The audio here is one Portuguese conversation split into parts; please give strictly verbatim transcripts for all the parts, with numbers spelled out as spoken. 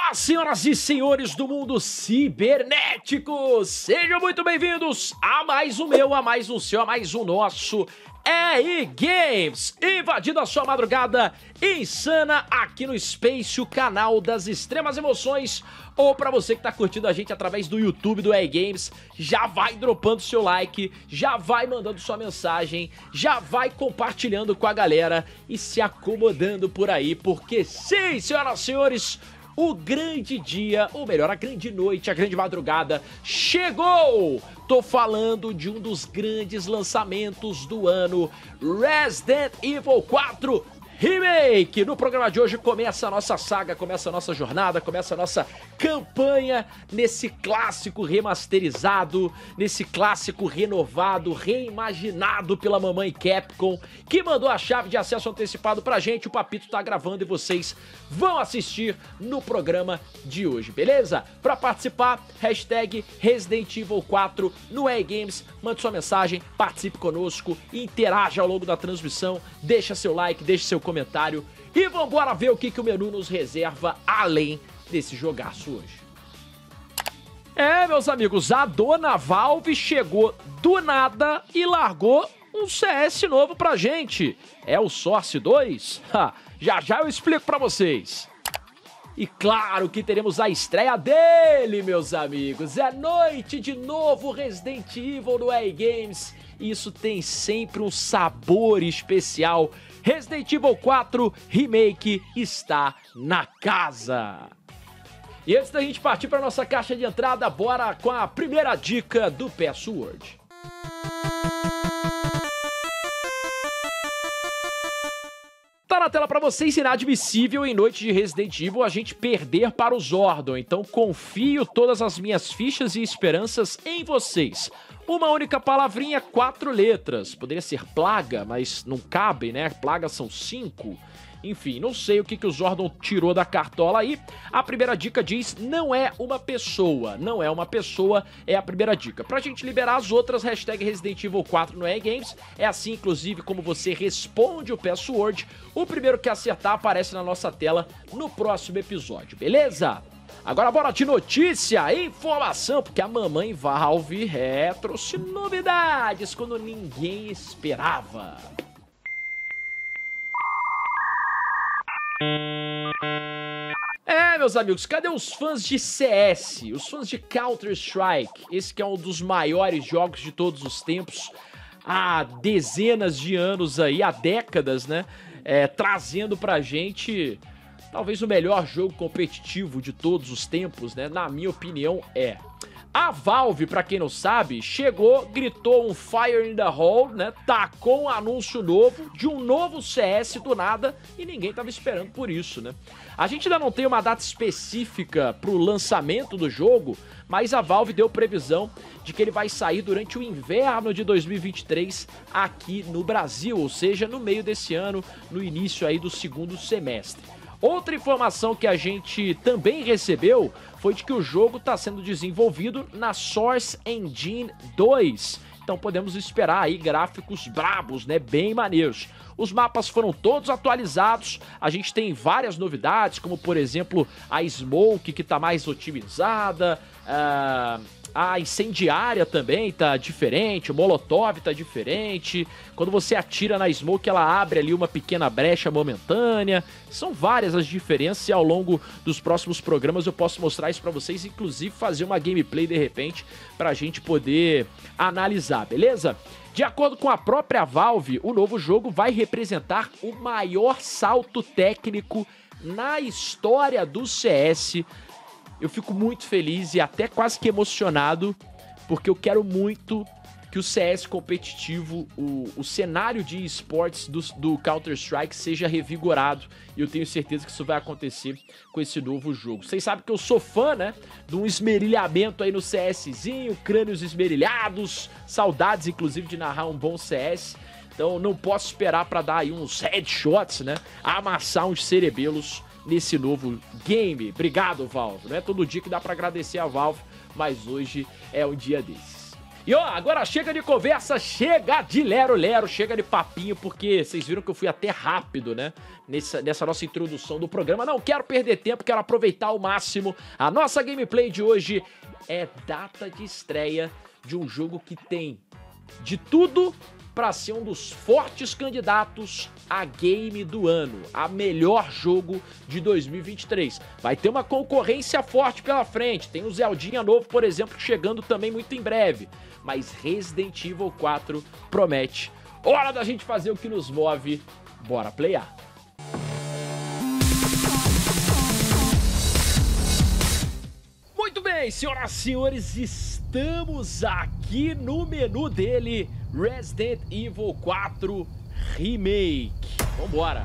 Olá, senhoras e senhores do mundo cibernético! Sejam muito bem-vindos a mais um meu, a mais um seu, a mais um nosso E I Games, invadindo a sua madrugada insana aqui no Space, o canal das extremas emoções. Ou pra você que tá curtindo a gente através do YouTube do E I Games, já vai dropando seu like, já vai mandando sua mensagem, já vai compartilhando com a galera e se acomodando por aí, porque sim, senhoras e senhores, o grande dia, ou melhor, a grande noite, a grande madrugada chegou! Tô falando de um dos grandes lançamentos do ano, Resident Evil quatro Remake. No programa de hoje começa a nossa saga, começa a nossa jornada, começa a nossa campanha nesse clássico remasterizado, nesse clássico renovado, reimaginado pela mamãe Capcom, que mandou a chave de acesso antecipado pra gente. O Papito tá gravando e vocês vão assistir no programa de hoje, beleza? Pra participar, hashtag Resident Evil quatro no E I Games, mande sua mensagem, participe conosco, interaja ao longo da transmissão, deixa seu like, deixa seu comentário e vambora ver o que, que o menu nos reserva além desse jogaço hoje. É, meus amigos, a dona Valve chegou do nada e largou um C S novo pra gente. É o Source dois? Ha, já já eu explico pra vocês. E claro que teremos a estreia dele, meus amigos. É noite de novo Resident Evil no E I Games. Isso tem sempre um sabor especial. Resident Evil quatro Remake está na casa. E antes da gente partir para nossa caixa de entrada, bora com a primeira dica do Password. Tá na tela pra vocês, inadmissível em noite de Resident Evil a gente perder para o Zordon, então confio todas as minhas fichas e esperanças em vocês. Uma única palavrinha, quatro letras, poderia ser plaga, mas não cabe, né? Plagas são cinco. Enfim, não sei o que, que o Zordon tirou da cartola aí. A primeira dica diz, não é uma pessoa. Não é uma pessoa, é a primeira dica. Pra gente liberar as outras, hashtag Resident Evil quatro no E I Games. É assim, inclusive, como você responde o password. O primeiro que acertar aparece na nossa tela no próximo episódio, beleza? Agora bora de notícia, informação, porque a mamãe Valve é, trouxe novidades quando ninguém esperava. É, meus amigos, cadê os fãs de C S? Os fãs de Counter-Strike? Esse que é um dos maiores jogos de todos os tempos. Há dezenas de anos aí, há décadas, né? É, trazendo pra gente talvez o melhor jogo competitivo de todos os tempos, né? Na minha opinião, é. A Valve, pra quem não sabe, chegou, gritou um Fire in the Hole, né? Tacou um anúncio novo de um novo C S do nada e ninguém tava esperando por isso, né? A gente ainda não tem uma data específica pro lançamento do jogo, mas a Valve deu previsão de que ele vai sair durante o inverno de dois mil e vinte e três aqui no Brasil, ou seja, no meio desse ano, no início aí do segundo semestre. Outra informação que a gente também recebeu foi de que o jogo está sendo desenvolvido na Source Engine dois. Então podemos esperar aí gráficos brabos, né, bem maneiros. Os mapas foram todos atualizados, a gente tem várias novidades, como por exemplo a Smoke, que está mais otimizada, uh, a incendiária também tá diferente, o Molotov tá diferente. Quando você atira na Smoke, ela abre ali uma pequena brecha momentânea. São várias as diferenças e ao longo dos próximos programas eu posso mostrar isso pra vocês, inclusive fazer uma gameplay de repente pra gente poder analisar, beleza? De acordo com a própria Valve, o novo jogo vai representar o maior salto técnico na história do C S. Eu fico muito feliz e até quase que emocionado, porque eu quero muito que o C S competitivo, o, o cenário de esportes do, do Counter-Strike seja revigorado. E eu tenho certeza que isso vai acontecer com esse novo jogo. Vocês sabem que eu sou fã, né, de um esmerilhamento aí no CSzinho, crânios esmerilhados, saudades inclusive de narrar um bom C S. Então não posso esperar para dar aí uns headshots, né, amassar uns cerebelos nesse novo game. Obrigado, Valve. Não é todo dia que dá pra agradecer a Valve, mas hoje é um dia desses. E ó, agora chega de conversa, chega de lero-lero, chega de papinho, porque vocês viram que eu fui até rápido, né? Nessa, nessa nossa introdução do programa. Não quero perder tempo, quero aproveitar ao máximo. A nossa gameplay de hoje é data de estreia de um jogo que tem de tudo para ser um dos fortes candidatos a game do ano, a melhor jogo de dois mil e vinte e três. Vai ter uma concorrência forte pela frente, tem o Zeldinha novo, por exemplo, chegando também muito em breve. Mas Resident Evil quatro promete. Hora da gente fazer o que nos move, bora playar. Muito bem, senhoras e senhores, estamos aqui no menu dele, Resident Evil quatro Remake. Vambora.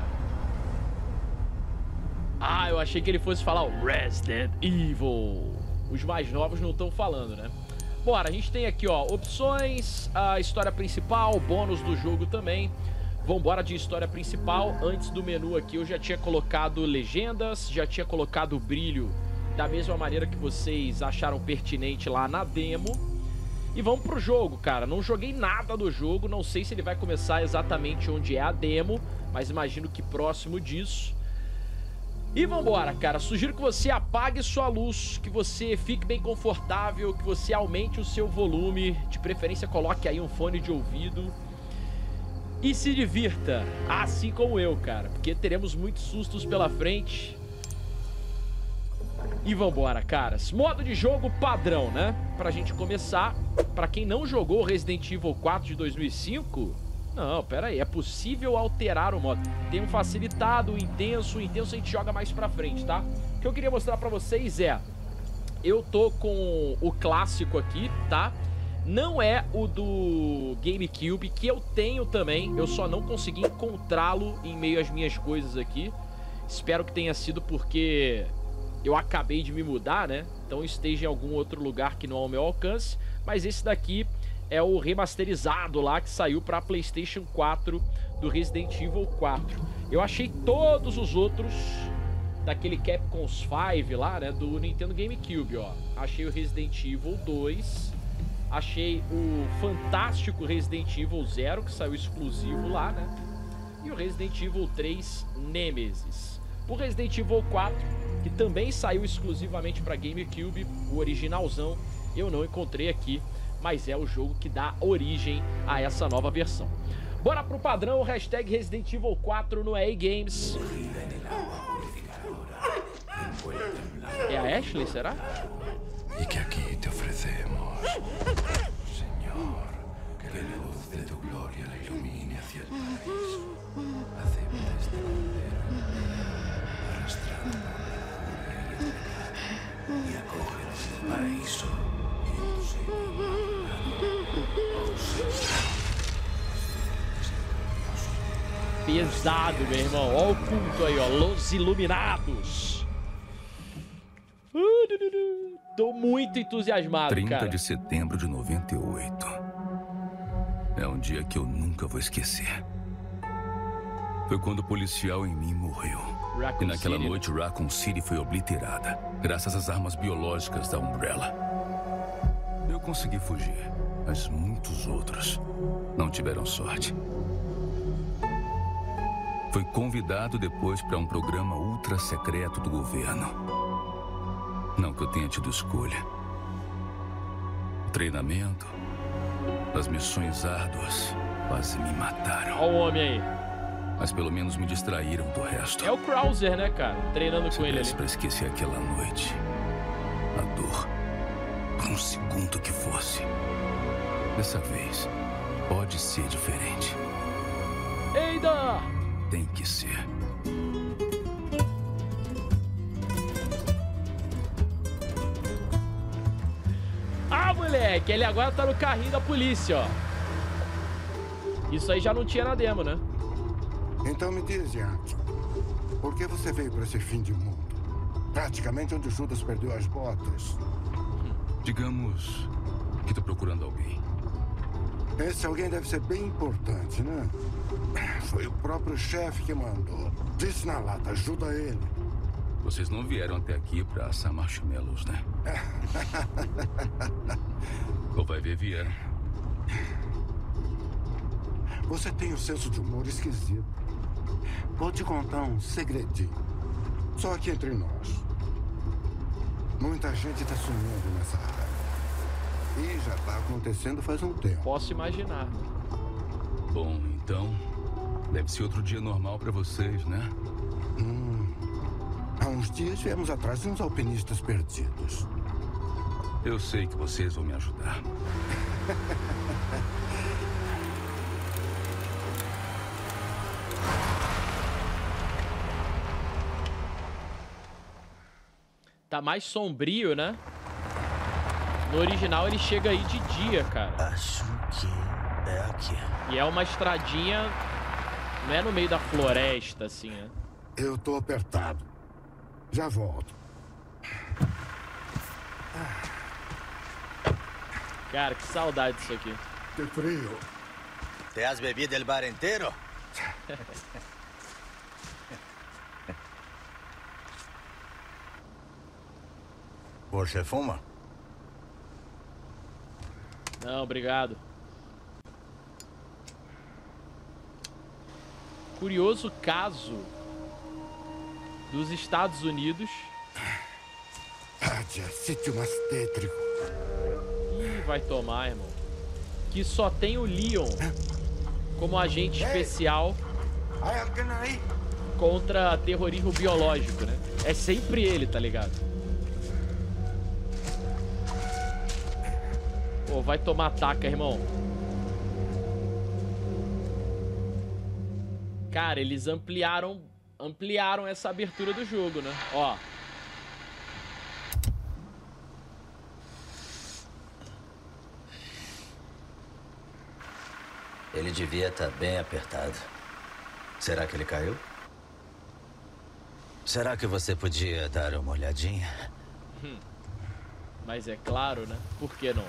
Ah, eu achei que ele fosse falar o Resident Evil. Os mais novos não estão falando, né? Bora, a gente tem aqui, ó, opções, a história principal, bônus do jogo também. Vambora de história principal. Antes do menu aqui eu já tinha colocado legendas, já tinha colocado o brilho da mesma maneira que vocês acharam pertinente lá na demo. E vamos pro jogo, cara. Não joguei nada do jogo, não sei se ele vai começar exatamente onde é a demo, mas imagino que próximo disso. E vambora, cara. Sugiro que você apague sua luz, que você fique bem confortável, que você aumente o seu volume, de preferência coloque aí um fone de ouvido e se divirta, assim como eu, cara, porque teremos muitos sustos pela frente. E vambora, caras. Modo de jogo padrão, né? Pra gente começar, pra quem não jogou Resident Evil quatro de dois mil e cinco... Não, pera aí, é possível alterar o modo. Tem um facilitado, um intenso, o intenso a gente joga mais pra frente, tá? O que eu queria mostrar pra vocês é... Eu tô com o clássico aqui, tá? Não é o do GameCube, que eu tenho também. Eu só não consegui encontrá-lo em meio às minhas coisas aqui. Espero que tenha sido porque eu acabei de me mudar, né? Então esteja em algum outro lugar que não é ao meu alcance. Mas esse daqui é o remasterizado lá que saiu para PlayStation quatro do Resident Evil quatro. Eu achei todos os outros daquele Capcom's cinco lá, né, do Nintendo GameCube, ó. Achei o Resident Evil dois, achei o fantástico Resident Evil zero, que saiu exclusivo lá, né, e o Resident Evil três Nemesis. O Resident Evil quatro, que também saiu exclusivamente para GameCube, o originalzão, eu não encontrei aqui, mas é o jogo que dá origem a essa nova versão. Bora pro padrão, hashtag Resident Evil quatro no E A Games. É a Ashley, será? E que aqui te oferecemos, Senhor, que a luz de tu glória la ilumine hacia el paraíso. Acepta este cordero, arrastrado por la furia y eternidad, y acógenos en el paraíso. Pesado, meu irmão. Ó o culto aí, ó. Los Iluminados. Uh, tô muito entusiasmado, trinta cara. de setembro de noventa e oito. É um dia que eu nunca vou esquecer. Foi quando o policial em mim morreu. Raccoon e naquela City, noite, Raccoon City foi obliterada, graças às armas biológicas da Umbrella. Eu consegui fugir, mas muitos outros não tiveram sorte. Fui convidado depois para um programa ultra secreto do governo. Não que eu tenha tido escolha. O treinamento, as missões árduas quase me mataram. Ó o homem aí. Mas pelo menos me distraíram do resto. É o Krauser, né, cara? Treinando Se com ele ali. para esquecer aquela noite, a dor, por um segundo que fosse. Dessa vez, pode ser diferente. Eida! Tem que ser. Ah, moleque! Ele agora tá no carrinho da polícia, ó. Isso aí já não tinha na demo, né? Então me diz, Yankee, por que você veio para esse fim de mundo? Praticamente onde Judas perdeu as botas. Digamos que tô procurando alguém. Esse alguém deve ser bem importante, né? Foi o próprio chefe que mandou. Disse na lata, ajuda ele. Vocês não vieram até aqui pra assar marshmallows, né? Ou vai ver Viena. Você tem um senso de humor esquisito. Vou te contar um segredinho. Só aqui entre nós. Muita gente está sonhando nessa área. E já está acontecendo faz um tempo. Posso imaginar. Bom, então... deve ser outro dia normal para vocês, né? Hum. Há uns dias viemos atrás de uns alpinistas perdidos. Eu sei que vocês vão me ajudar. Tá mais sombrio, né? No original ele chega aí de dia, cara. Acho que é aqui. E é uma estradinha... não é no meio da floresta, assim, né? Eu tô apertado. Já volto. Cara, que saudade disso aqui. Que frio. ¿Te has bebido el bar entero? ¿Você fuma? Não, obrigado. Curioso caso dos Estados Unidos. Ádia, sítio mais tétrico. Ih, vai tomar, irmão. Que só tem o Leon como agente especial Há alguém aí? contra terrorismo biológico, né? É sempre ele, tá ligado? Pô, vai tomar taca, irmão. Cara, eles ampliaram ampliaram essa abertura do jogo, né? Ó. Ele devia estar bem apertado. Será que ele caiu? Será que você podia dar uma olhadinha? Hum. Mas é claro, né? Por que não?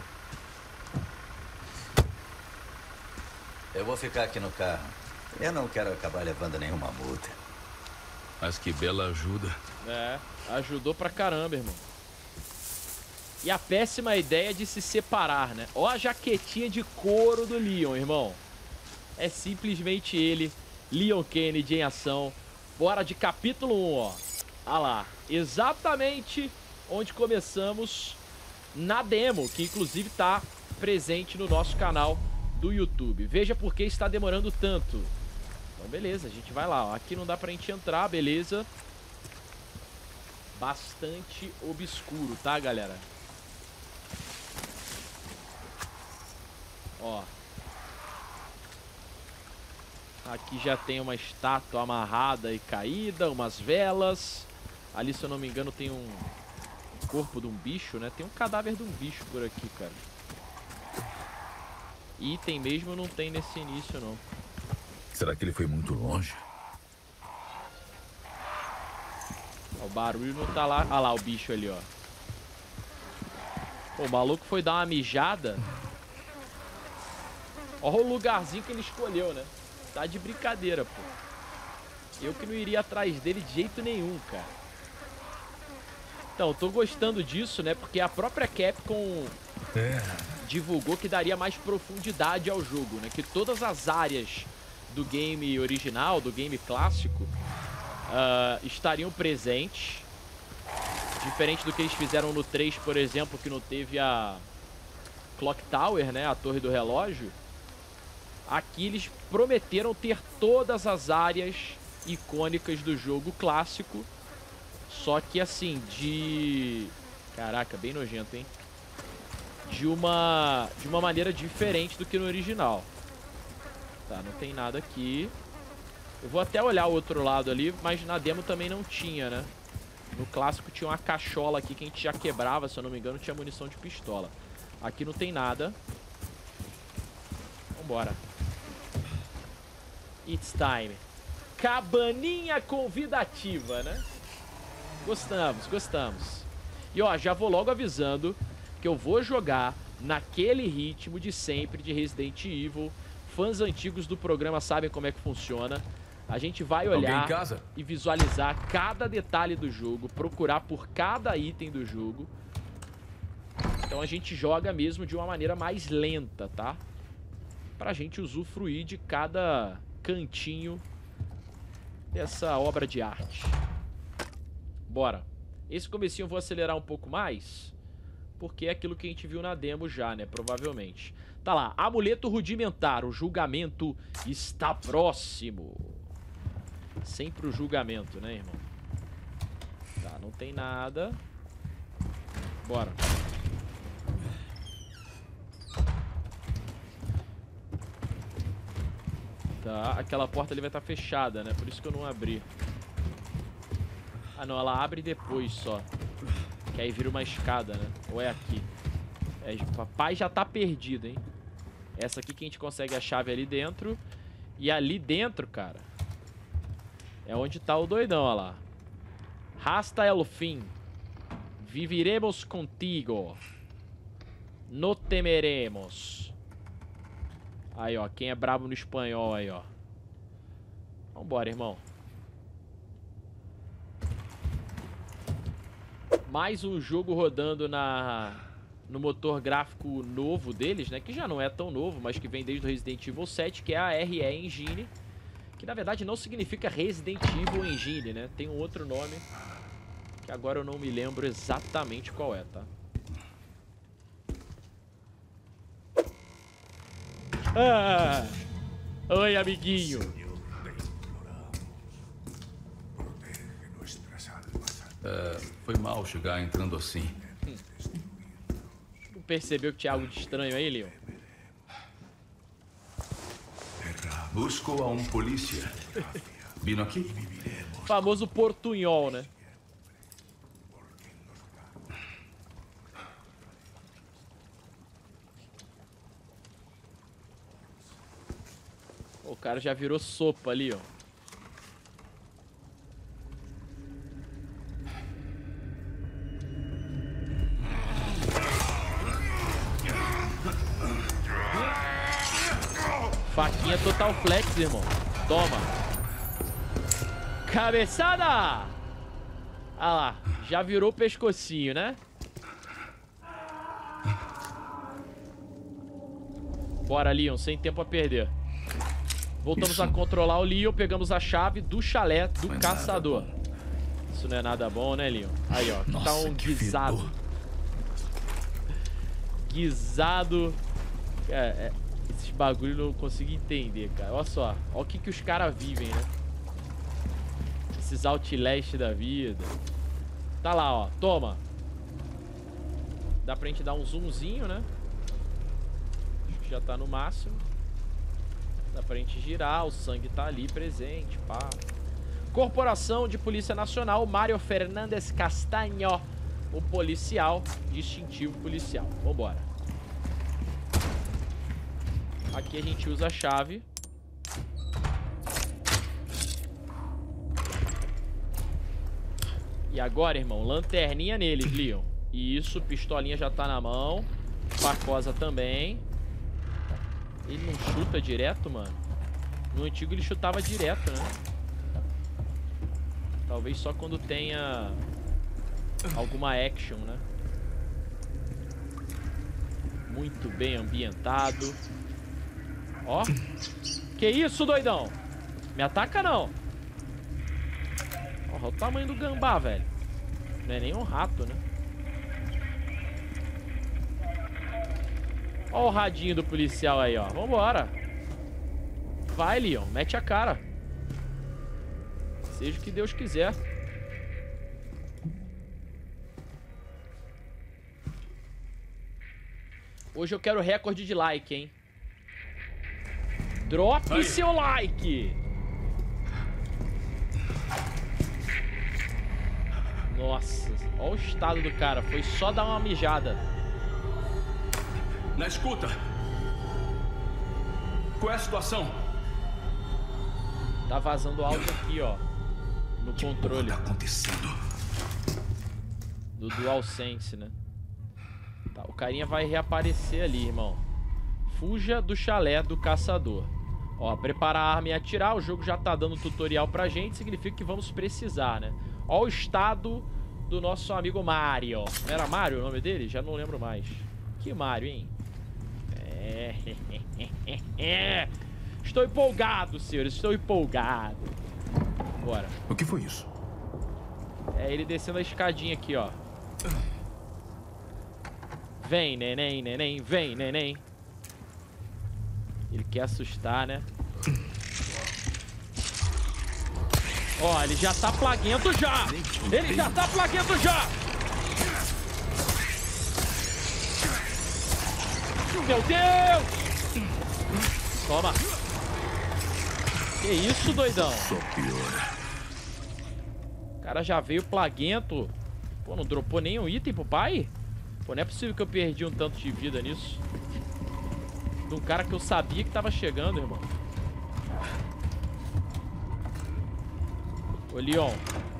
Eu vou ficar aqui no carro. Eu não quero acabar levando nenhuma multa. Mas que bela ajuda. É, ajudou pra caramba, irmão. E a péssima ideia de se separar, né? Ó a jaquetinha de couro do Leon, irmão. É simplesmente ele, Leon Kennedy em ação. Bora de capítulo um, ó. Ah lá, exatamente onde começamos na demo, que inclusive tá presente no nosso canal do YouTube. Veja por que está demorando tanto. Então beleza, a gente vai lá, ó. Aqui não dá pra gente entrar, beleza. Bastante obscuro, tá, galera? Ó. Aqui já tem uma estátua amarrada e caída, umas velas. Ali, se eu não me engano, tem um corpo de um bicho, né? Tem um cadáver de um bicho por aqui, cara. Item mesmo não tem nesse início, não. Será que ele foi muito longe? O barulho não tá lá. Ah lá, o bicho ali, ó. Pô, o maluco foi dar uma mijada. Olha o lugarzinho que ele escolheu, né? Tá de brincadeira, pô. Eu que não iria atrás dele de jeito nenhum, cara. Então, tô gostando disso, né? Porque a própria Capcom É. divulgou que daria mais profundidade ao jogo, né? Que todas as áreas do game original, do game clássico, uh, estariam presentes. Diferente do que eles fizeram no três, por exemplo, que não teve a Clock Tower, né? A torre do relógio. Aqui eles prometeram ter todas as áreas icônicas do jogo clássico. Só que assim, de... Caraca, bem nojento, hein? De uma, de uma maneira diferente do que no original. Tá, não tem nada aqui. Eu vou até olhar o outro lado ali, mas na demo também não tinha, né? No clássico tinha uma cachola aqui que a gente já quebrava, se eu não me engano, tinha munição de pistola. Aqui não tem nada. Vambora. It's time. Cabaninha convidativa, né? Gostamos, gostamos. E ó, já vou logo avisando que eu vou jogar naquele ritmo de sempre de Resident Evil. Fãs antigos do programa sabem como é que funciona. A gente vai olhar em casa? e visualizar cada detalhe do jogo, procurar por cada item do jogo. Então a gente joga mesmo de uma maneira mais lenta, tá? Pra gente usufruir de cada cantinho dessa obra de arte. Bora. Esse comecinho eu vou acelerar um pouco mais, porque é aquilo que a gente viu na demo já, né? Provavelmente. Tá lá. Amuleto rudimentar. O julgamento está próximo. Sempre o julgamento, né, irmão? Tá, não tem nada. Bora. Tá, aquela porta ali vai estar fechada, né? Por isso que eu não abri. Ah, não, ela abre depois só. Que aí vira uma escada, né? Ou é aqui? É, papai já tá perdido, hein? Essa aqui que a gente consegue a chave ali dentro. E ali dentro, cara, é onde tá o doidão, ó lá. Hasta el fin. Viviremos contigo. No temeremos. Aí, ó. Quem é brabo no espanhol aí, ó. Vambora, irmão. Mais um jogo rodando na no motor gráfico novo deles, né? Que já não é tão novo, mas que vem desde o Resident Evil sete, que é a R E Engine. Que na verdade não significa Resident Evil Engine, né? Tem um outro nome que agora eu não me lembro exatamente qual é, tá? Ah! Oi, amiguinho! É, foi mal chegar entrando assim. Hum. Não percebeu que tinha algo de estranho aí, Leon? Busco a um polícia. Vindo aqui? Famoso portunhol, né? O cara já virou sopa ali, ó. Faquinha total flex, irmão. Toma. Cabeçada! Ah lá, já virou pescocinho, né? Bora, Leon, sem tempo a perder. Voltamos Isso. a controlar o Leon, pegamos a chave do chalé do não caçador. É Isso não é nada bom, né, Leon? Aí, ó, Nossa, tá um guisado. Fedor. Guisado. É, é, esses bagulho eu não consigo entender, cara. Olha só, olha o que, que os caras vivem, né? Esses Outlast da vida. Tá lá, ó, toma. Dá pra gente dar um zoomzinho, né? Acho que já tá no máximo. Dá pra gente girar, o sangue tá ali presente, pá. Corporação de Polícia Nacional, Mário Fernandes Castanho, o policial, distintivo policial. Vambora. Aqui a gente usa a chave. E agora, irmão, lanterninha neles, Leon. Isso, pistolinha já tá na mão. Facosa também. Ele não chuta direto, mano? No antigo ele chutava direto, né? Talvez só quando tenha alguma action, né? Muito bem ambientado. Ó. Que isso, doidão? Me ataca, não. Olha o tamanho do gambá, velho. Não é nem um rato, né? Olha o radinho do policial aí, ó. Vambora. Vai, Leon. Mete a cara. Seja o que Deus quiser. Hoje eu quero recorde de like, hein? Drop aí seu like. Nossa. Olha o estado do cara. Foi só dar uma mijada. Na escuta. Qual é a situação? Tá vazando áudio aqui, ó. No que controle. O que tá acontecendo? Do DualSense, né? Tá, o carinha vai reaparecer ali, irmão. Fuja do chalé do caçador. Ó, preparar a arma e atirar. O jogo já tá dando tutorial pra gente. Significa que vamos precisar, né? Ó o estado do nosso amigo Mario. Não era Mario o nome dele? Já não lembro mais. Que Mario, hein? É. Estou empolgado, senhores. Estou empolgado. Bora. O que foi isso? É ele descendo a escadinha aqui, ó. Vem, neném, neném. Vem, neném. Ele quer assustar, né? Ó, ele já tá plaguento já! Ele já tá plaguento já! Meu Deus! Toma! Que isso, doidão? Só piora. O cara já veio plaguento. Pô, não dropou nenhum item pro pai? Pô, não é possível que eu perdi um tanto de vida nisso. De um cara que eu sabia que tava chegando, irmão. Ô, Leon.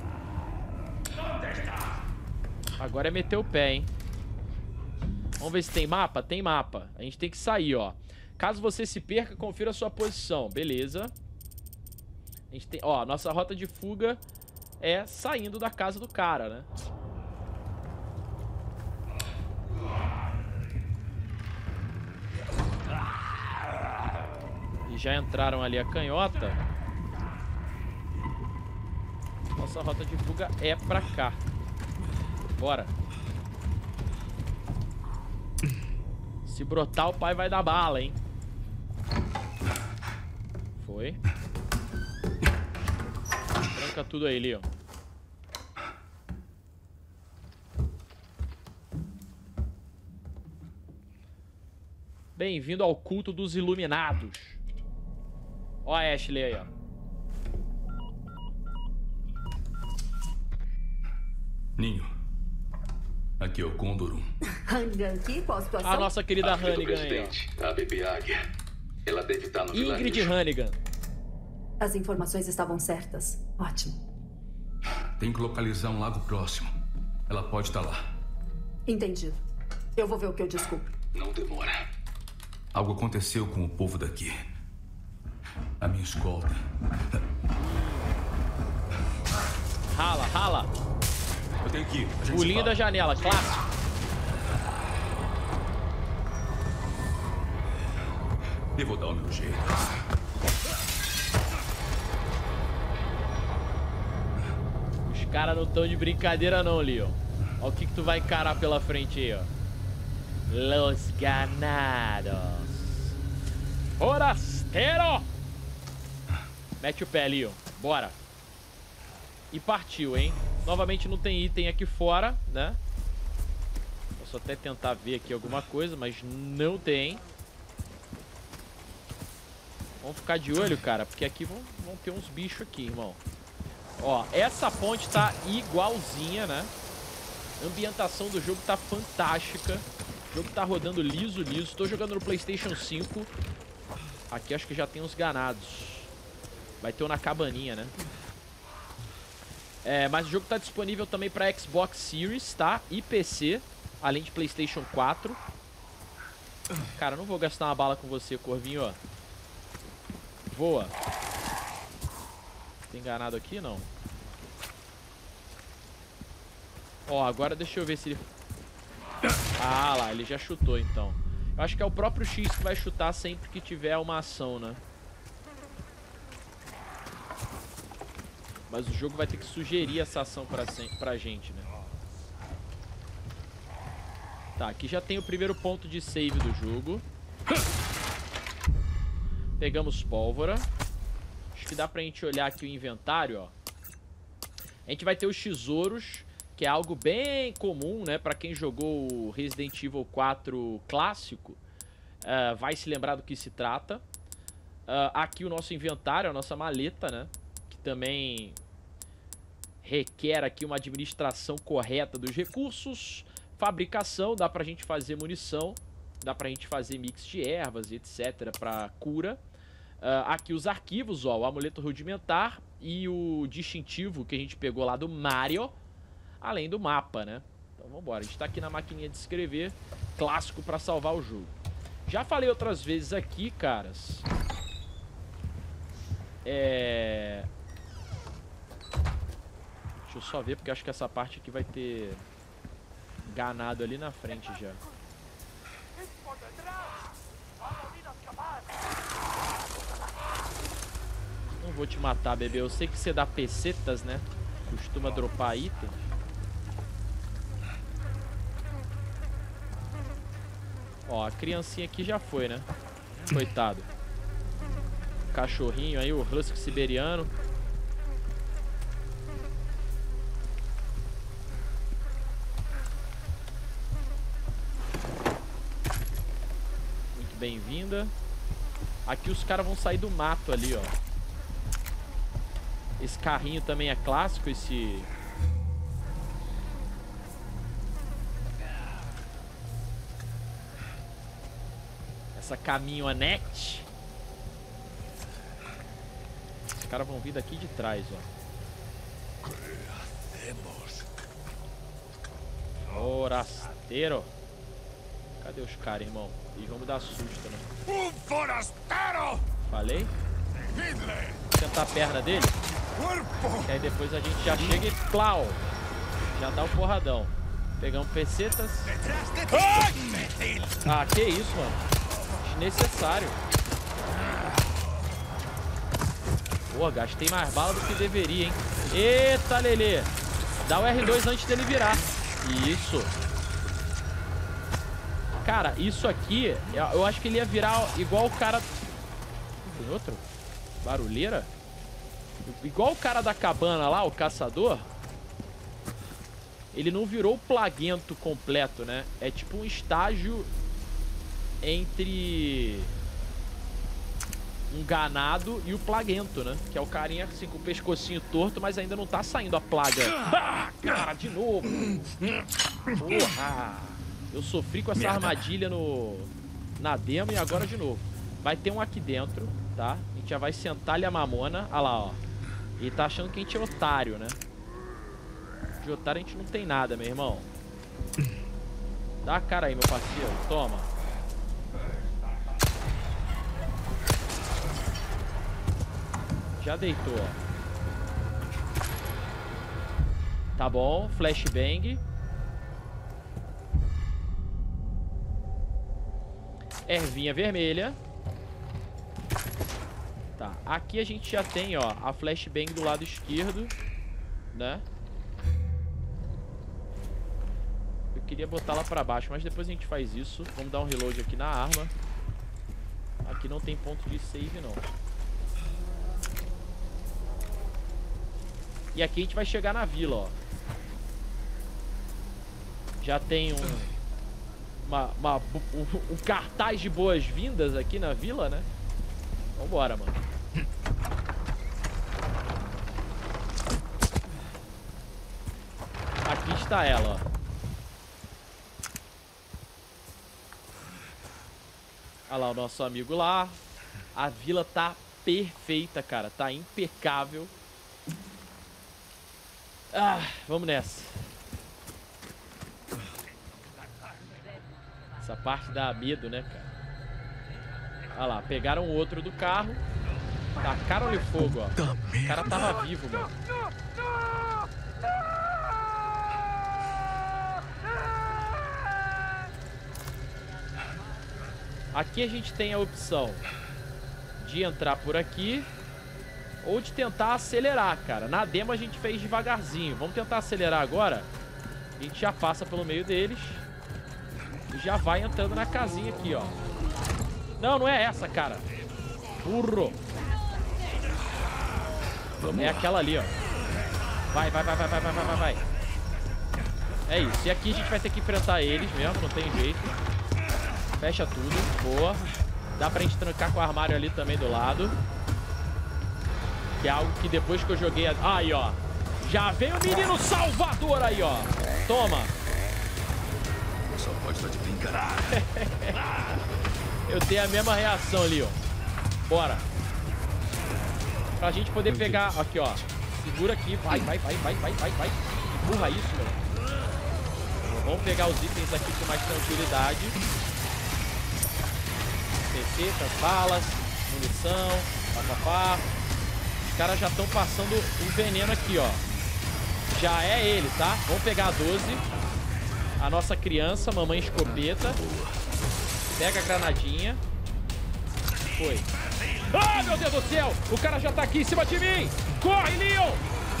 Agora é meter o pé, hein? Vamos ver se tem mapa? Tem mapa. A gente tem que sair, ó. Caso você se perca, confira a sua posição. Beleza. A gente tem... Ó, nossa rota de fuga é saindo da casa do cara, né? E já entraram ali a canhota. Nossa rota de fuga é pra cá. Bora. Se brotar, o pai vai dar bala, hein? Foi. Tranca tudo aí, Leon. Bem-vindo ao culto dos iluminados. Ó a Ashley aí, ó. Ninho. Aqui é o Condor. Hannigan aqui, qual a situação? A nossa querida A filha do Hannigan aí, ó. presidente, a bebê Águia. Ela deve estar no Ingrid vilarejo. Hannigan. As informações estavam certas. Ótimo. Tem que localizar um lago próximo. Ela pode estar lá. Entendido. Eu vou ver o que eu descubro. Não demora. Algo aconteceu com o povo daqui. A minha escolta. Rala, rala. Eu tenho que ir. A gente Pulinho se fala. da janela, clássico. Eu vou dar o meu jeito. Os caras não estão de brincadeira não, Leon. Olha o que, que tu vai encarar pela frente aí, ó. Los ganados. Forastero! Mete o pé, Leon. Bora. E partiu, hein? Novamente não tem item aqui fora, né? Posso até tentar ver aqui alguma coisa, mas não tem. Vamos ficar de olho, cara, porque aqui vão, vão ter uns bichos aqui, irmão. Ó, essa ponte tá igualzinha, né? A ambientação do jogo tá fantástica. O jogo tá rodando liso, liso. Tô jogando no PlayStation cinco. Aqui acho que já tem uns ganados. Vai ter um na cabaninha, né? É, mas o jogo tá disponível também pra Xbox Series, tá? E P C, além de PlayStation quatro. Cara, não vou gastar uma bala com você, Corvinho, ó. Voa. Tem ganado aqui? Não. Ó, agora deixa eu ver se ele... Ah lá, ele já chutou então. Eu acho que é o próprio X que vai chutar sempre que tiver uma ação, né? Mas o jogo vai ter que sugerir essa ação pra, pra gente, né? Tá, aqui já tem o primeiro ponto de save do jogo. Pegamos pólvora. Acho que dá pra gente olhar aqui o inventário, ó. A gente vai ter os tesouros, que é algo bem comum, né? Pra quem jogou o Resident Evil quatro clássico, uh, vai se lembrar do que se trata. Uh, aqui o nosso inventário, a nossa maleta, né? Que também requer aqui uma administração correta dos recursos. Fabricação, dá pra gente fazer munição, dá pra gente fazer mix de ervas e etc pra cura. Uh, aqui os arquivos, ó, o amuleto rudimentar e o distintivo que a gente pegou lá do Mario, além do mapa, né? Então vambora, a gente tá aqui na maquininha de escrever, clássico pra salvar o jogo. Já falei outras vezes aqui, caras. É... Deixa Deixa eu só ver, porque acho que essa parte aqui vai ter ganado ali na frente já. Não vou te matar, bebê. Eu sei que você dá pesetas, né? Costuma dropar itens. Ó, a criancinha aqui já foi, né? Coitado. Cachorrinho aí, o husky siberiano. Muito bem-vinda. Aqui os caras vão sair do mato ali, ó. Esse carrinho também é clássico, esse... Essa caminhonete. Os caras vão vir daqui de trás, ó. Forasteiro. Cadê os caras, irmão? Eles vão me dar susto, né? Um forasteiro! Falei? Vou tentar a perna dele. E aí depois a gente já chega e plau! Já dá o porradão. Pegamos pesetas. Ah, que isso, mano. Desnecessário. Pô, gastei mais bala do que deveria, hein? Eita, Lelê. Dá o R dois antes dele virar. Isso. Cara, isso aqui, eu acho que ele ia virar igual o cara... Tem outro? Barulheira? Igual o cara da cabana lá, o caçador. Ele não virou o plaguento completo, né? É tipo um estágio entre um ganado e o plaguento, né? Que é o carinha assim com o pescocinho torto, mas ainda não tá saindo a plaga. Ah, cara, de novo. Porra. Eu sofri com essa Merda. armadilha no na demo e agora de novo. Vai ter um aqui dentro, tá? A gente já vai sentar-lhe a mamona. Olha lá, ó. Ele tá achando que a gente é otário, né? De otário a gente não tem nada, meu irmão. Dá a cara aí, meu parceiro. Toma. Já deitou, ó. Tá bom, flashbang. Ervinha vermelha. Tá, aqui a gente já tem, ó, a flashbang do lado esquerdo, né? Eu queria botar lá pra baixo, mas depois a gente faz isso. Vamos dar um reload aqui na arma. Aqui não tem ponto de save, não. E aqui a gente vai chegar na vila, ó. Já tem um... Uma, uma, um, um cartaz de boas-vindas aqui na vila, né? Vambora, mano. Aqui está ela, ó. Olha lá o nosso amigo lá. A vila tá perfeita, cara. Tá impecável. Ah, vamos nessa. Essa parte dá medo, né, cara? Olha lá, pegaram o outro do carro. Tacaram-lhe fogo, ó. O cara tava vivo, mano. Aqui a gente tem a opção de entrar por aqui ou de tentar acelerar, cara. Na demo a gente fez devagarzinho. Vamos tentar acelerar agora. A gente já passa pelo meio deles e já vai entrando na casinha aqui, ó. Não, não é essa, cara. Burro. É aquela ali, ó. Vai, vai, vai, vai, vai, vai, vai, vai. É isso. E aqui a gente vai ter que enfrentar eles mesmo, não tem jeito. Fecha tudo. Boa. Dá pra gente trancar com o armário ali também do lado. Que é algo que depois que eu joguei... A... Aí, ó. Já vem o menino Salvador aí, ó. Toma. Só pode estar de brincadeira. Eu tenho a mesma reação ali, ó. Bora. Pra gente poder pegar... Aqui, ó. Segura aqui. Vai, vai, vai, vai, vai, vai, vai. Empurra isso, meu. Vamos pegar os itens aqui com mais tranquilidade. Recetas, balas, munição, papapá. Os caras já estão passando o veneno aqui, ó. Já é ele, tá? Vamos pegar a doze. A nossa criança, mamãe escopeta. Pega a granadinha. Foi. Ah, meu Deus do céu! O cara já tá aqui em cima de mim! Corre, Leon!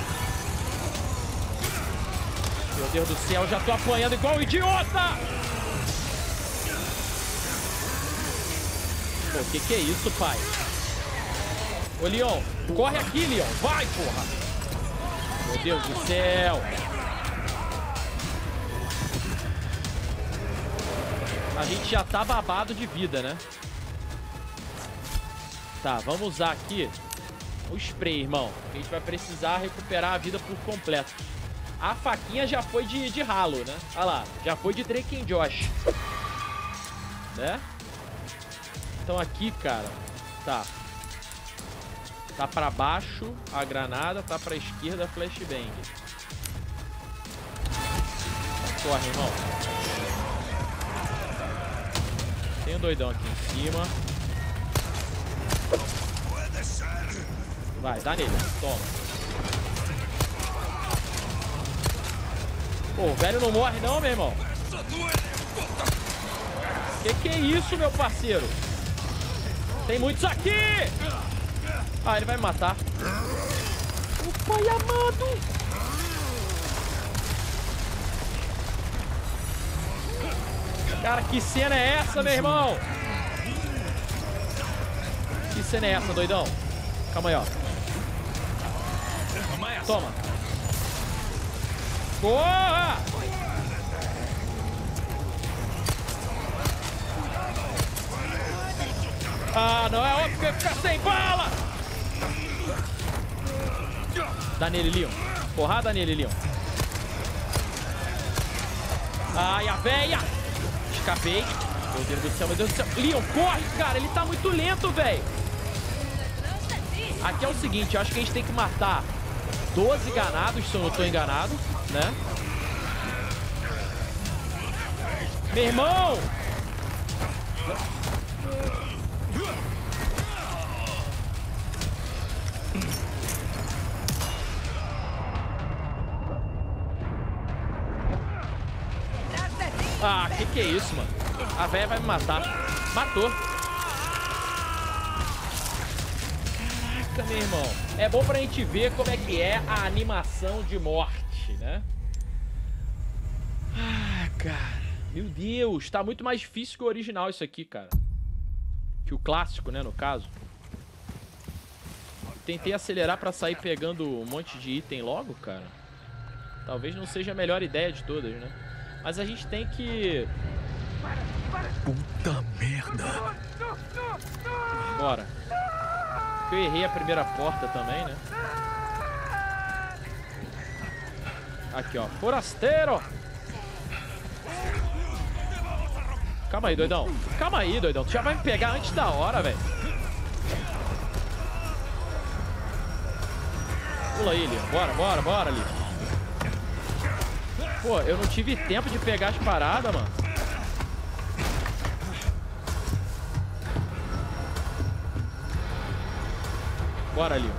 Meu Deus do céu, já tô apanhando igual um idiota! Pô, que que é isso, pai? Ô, Leon, corre aqui, Leon! Vai, porra! Meu Deus do céu! A gente já tá babado de vida, né? Tá, vamos usar aqui o spray, irmão. A gente vai precisar recuperar a vida por completo. A faquinha já foi de, de ralo, né? Olha lá, já foi de Drake and Josh. Né? Então aqui, cara, tá. Tá pra baixo a granada, tá pra esquerda a flashbang. Corre, irmão. Tem um doidão aqui em cima. Vai, dá nele. Toma. Pô, o velho não morre não, meu irmão. Que que é isso, meu parceiro? Tem muitos aqui! Ah, ele vai me matar. O pai amado! Cara, que cena é essa, meu irmão? Que cena é essa, doidão? Calma aí, ó. Toma. Corra! Ah, não é óbvio que eu ia ficar sem bala! Dá nele, Leon. Porrada nele, Leon. Ai, a véia! Escapei. Meu Deus do céu, meu Deus do céu. Leon, corre, cara. Ele tá muito lento, velho. Aqui é o seguinte, eu acho que a gente tem que matar doze ganados, se eu não tô enganado, né? Meu irmão! Ah, que que é isso, mano? A véia vai me matar. Matou. Caraca, meu irmão. É bom pra gente ver como é que é a animação de morte, né? Ah, cara. Meu Deus. Tá muito mais difícil que o original isso aqui, cara. Que o clássico, né, no caso. Tentei acelerar pra sair pegando um monte de item logo, cara. Talvez não seja a melhor ideia de todas, né? Mas a gente tem que... Puta merda. Bora. Eu errei a primeira porta também, né? Aqui, ó. Forasteiro! Calma aí, doidão. Calma aí, doidão. Tu já vai me pegar antes da hora, velho. Pula aí, Leon. Bora, bora, bora, Leon. Pô, eu não tive tempo de pegar as paradas, mano. Bora, Leon.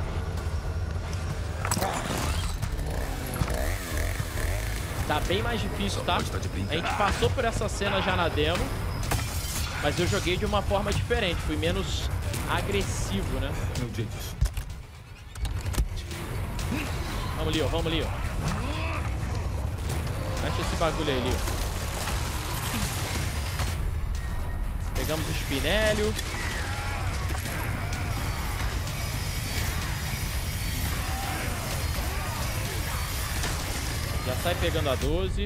Tá bem mais difícil, tá? A gente passou por essa cena já na demo, mas eu joguei de uma forma diferente. Fui menos agressivo, né? Meu Deus. Vamos, Leon. Vamos, Leon. Mexe esse bagulho aí, Leon. Pegamos o espinélio. Já sai pegando a doze.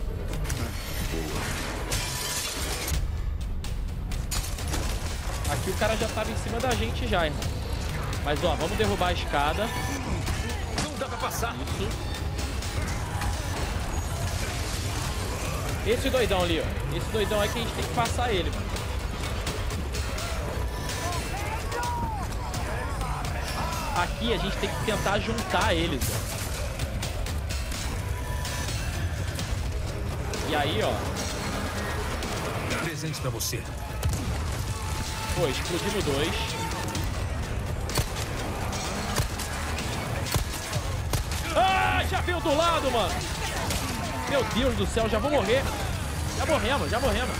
Aqui o cara já tava em cima da gente já, irmão. Mas ó, vamos derrubar a escada. Não dá pra passar. Isso. Esse doidão ali, ó. Esse doidão é que a gente tem que passar ele, mano. Aqui a gente tem que tentar juntar eles, ó. E aí, ó. Presente pra você. Pô, explodimos dois. Ai! Ai, já veio do lado, mano. Meu Deus do céu, já vou morrer. Já morremos, já morremos.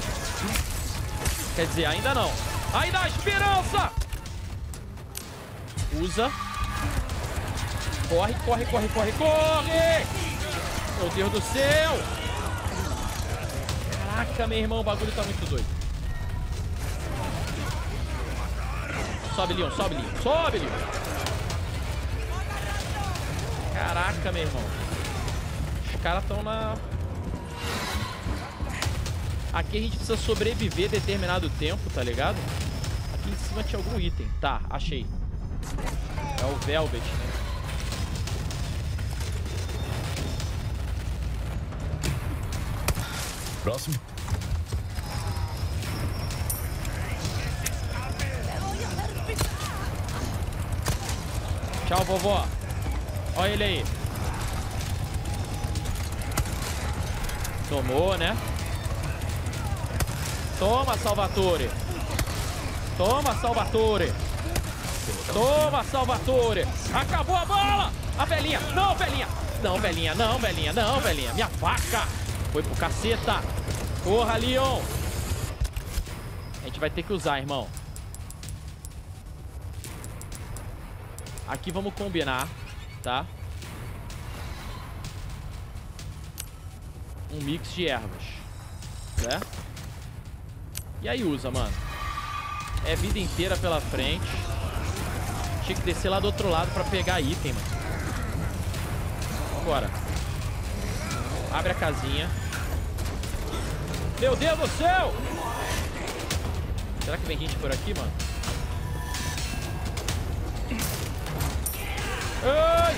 Quer dizer, ainda não. Ainda há esperança. Usa. Corre, corre, corre, corre, corre. Meu Deus do céu. Caraca, meu irmão, o bagulho tá muito doido. Sobe, Leon, sobe, Leon. Sobe, Leon. Caraca, meu irmão. Os caras estão na... Aqui a gente precisa sobreviver determinado tempo, tá ligado? Aqui em cima tinha algum item. Tá, achei. É o Velvet, né? Próximo. Tchau, vovó. Olha ele aí. Tomou, né? Toma, Salvatore. Toma, Salvatore. Toma, Salvatore. Acabou a bola. A velhinha. Não, velhinha. Não, velhinha. Não, velhinha. Não, velhinha. Minha faca. Foi pro caceta. Porra, Leon. A gente vai ter que usar, irmão. Aqui vamos combinar, tá? Um mix de ervas, né? E aí usa, mano. É vida inteira pela frente. Tinha que descer lá do outro lado pra pegar item, mano. Vambora. Abre a casinha. Meu Deus do céu! Será que vem gente por aqui, mano? Ai!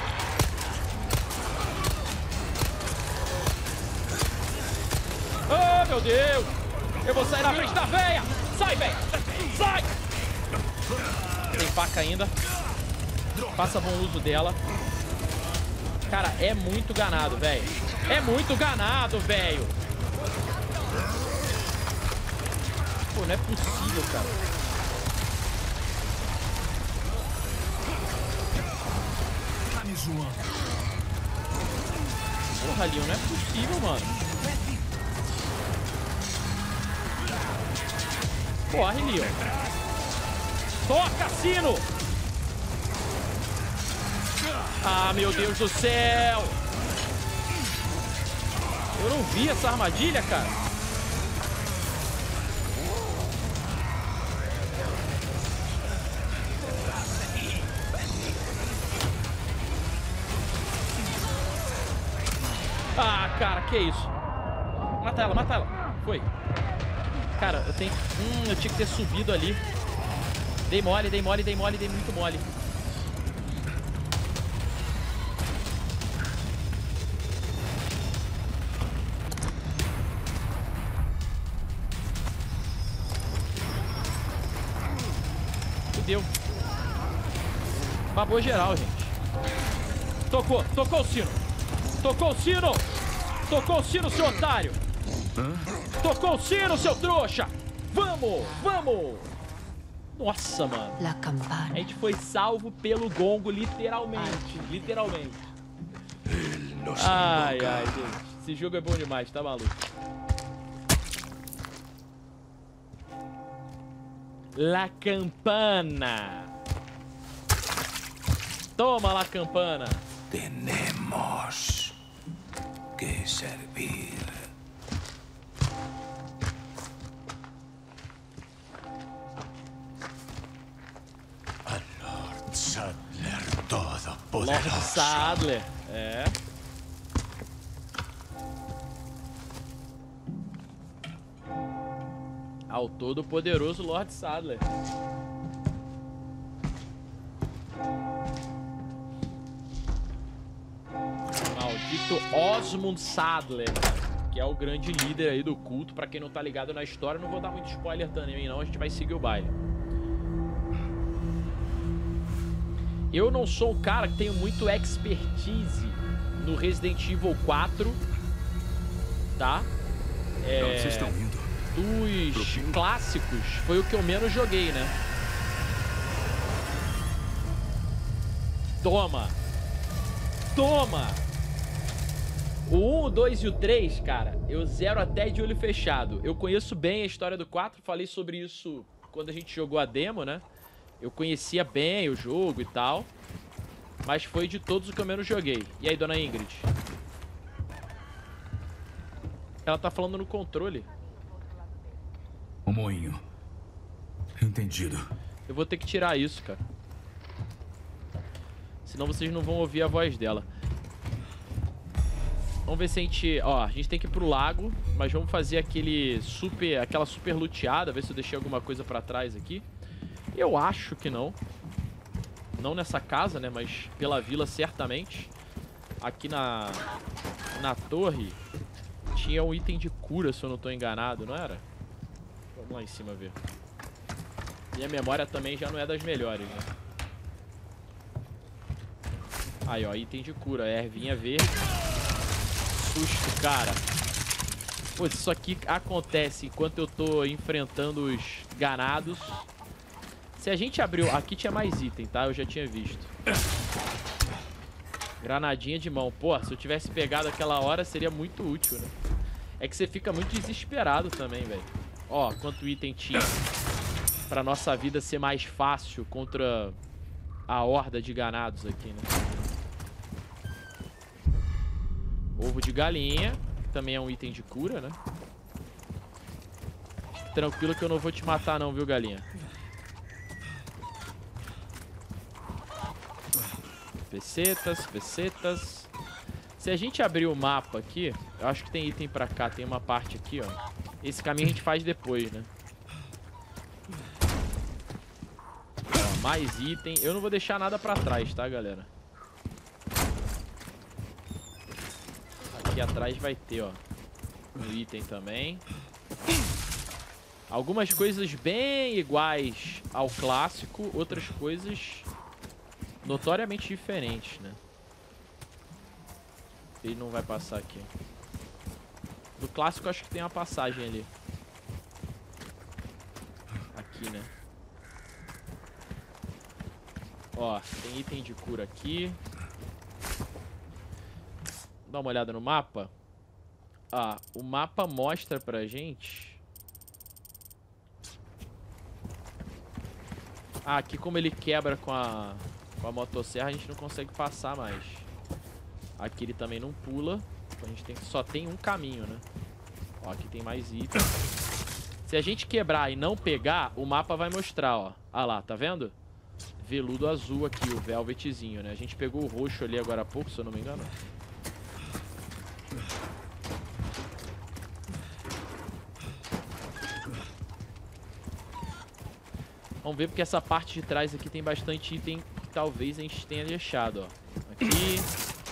Oh, meu Deus! Eu vou sair na frente da véia! Sai, véia! Sai! Tem faca ainda. Faça bom uso dela. Cara, é muito ganado, velho. É muito ganado, velho. Pô, não é possível, cara. Tá me zoando. Porra, Leon, não é possível, mano. Corre, Leon. Toca, sino! Ah, meu Deus do céu! Eu não vi essa armadilha, cara. Ah, cara, que isso? Mata ela, mata ela. Foi. Cara, eu tenho... Hum, eu tinha que ter subido ali. Dei mole, dei mole, dei mole, dei muito mole. Fudeu. Babou geral, gente. Tocou, tocou o sino. Tocou o sino. Tocou o sino, seu otário. Tocou o sino, seu trouxa. Vamos, vamos. Nossa, mano. La campana. A gente foi salvo pelo gongo, literalmente. Literalmente. Ai, ai, gente. Esse jogo é bom demais, tá maluco? La campana. Toma, La campana. Tenemos que servir. A Lord Sadler Todo-Poderoso. Lord Sadler, é. Ao todo-poderoso Lord Sadler. Maldito Osmund Sadler, que é o grande líder aí do culto. Pra quem não tá ligado na história, não vou dar muito spoiler também não, a gente vai seguir o baile. Eu não sou um cara que tenho muito expertise no Resident Evil quatro, tá? É... Onde vocês estão indo? Dos clássicos, foi o que eu menos joguei, né? Toma! Toma! O um, o dois e o três, cara, eu zero até de olho fechado. Eu conheço bem a história do quatro, falei sobre isso quando a gente jogou a demo, né? Eu conhecia bem o jogo e tal, mas foi de todos o que eu menos joguei. E aí, dona Ingrid? Ela tá falando no controle. O moinho. Entendido. Eu vou ter que tirar isso, cara. Senão vocês não vão ouvir a voz dela. Vamos ver se a gente... Ó, a gente tem que ir pro lago, mas vamos fazer aquele super... Aquela super luteada, ver se eu deixei alguma coisa pra trás aqui. Eu acho que não. Não nessa casa, né? Mas pela vila, certamente. Aqui na... Na torre... Tinha um item de cura, se eu não tô enganado, não era? Vamos lá em cima ver. Minha memória também já não é das melhores, né? Aí, ó, item de cura. Ervinha verde. Susto, cara. Pô, isso aqui acontece enquanto eu tô enfrentando os ganados. Se a gente abriu... Aqui tinha mais item, tá? Eu já tinha visto. Granadinha de mão. Pô, se eu tivesse pegado aquela hora, seria muito útil, né? É que você fica muito desesperado também, velho. Ó, quanto item tinha. Pra nossa vida ser mais fácil contra a horda de ganados aqui, né? Ovo de galinha. Também é um item de cura, né? Fique tranquilo que eu não vou te matar não, viu, galinha? Pesetas, pesetas. Se a gente abrir o mapa aqui, eu acho que tem item pra cá. Tem uma parte aqui, ó. Esse caminho a gente faz depois, né? Ó, mais item. Eu não vou deixar nada pra trás, tá, galera? Aqui atrás vai ter, ó, um item também. Algumas coisas bem iguais ao clássico, outras coisas notoriamente diferentes, né? Ele não vai passar aqui. No clássico acho que tem uma passagem ali. Aqui, né? Ó, tem item de cura aqui. Dá uma olhada no mapa. Ah, o mapa mostra pra gente... Ah, aqui como ele quebra com a, com a motosserra, a gente não consegue passar mais. Aqui ele também não pula. A gente tem, só tem um caminho, né? Ó, aqui tem mais itens. Se a gente quebrar e não pegar, o mapa vai mostrar, ó. Ah lá, tá vendo? Veludo azul aqui, o velvetzinho, né? A gente pegou o roxo ali agora há pouco, se eu não me engano. Vamos ver, porque essa parte de trás aqui tem bastante item que talvez a gente tenha deixado, ó. Aqui.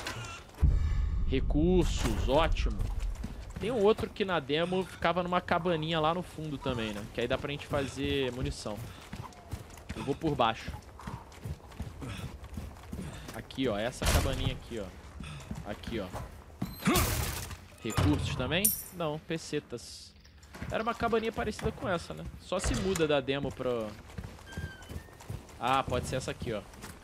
Recursos, ótimo. Tem um outro que na demo ficava numa cabaninha lá no fundo também, né? Que aí dá pra gente fazer munição. Eu vou por baixo. Aqui, ó. Essa cabaninha aqui, ó. Aqui, ó. Recursos também? Não, pesetas. Era uma cabaninha parecida com essa, né? Só se muda da demo pra... Ah, pode ser essa aqui, ó.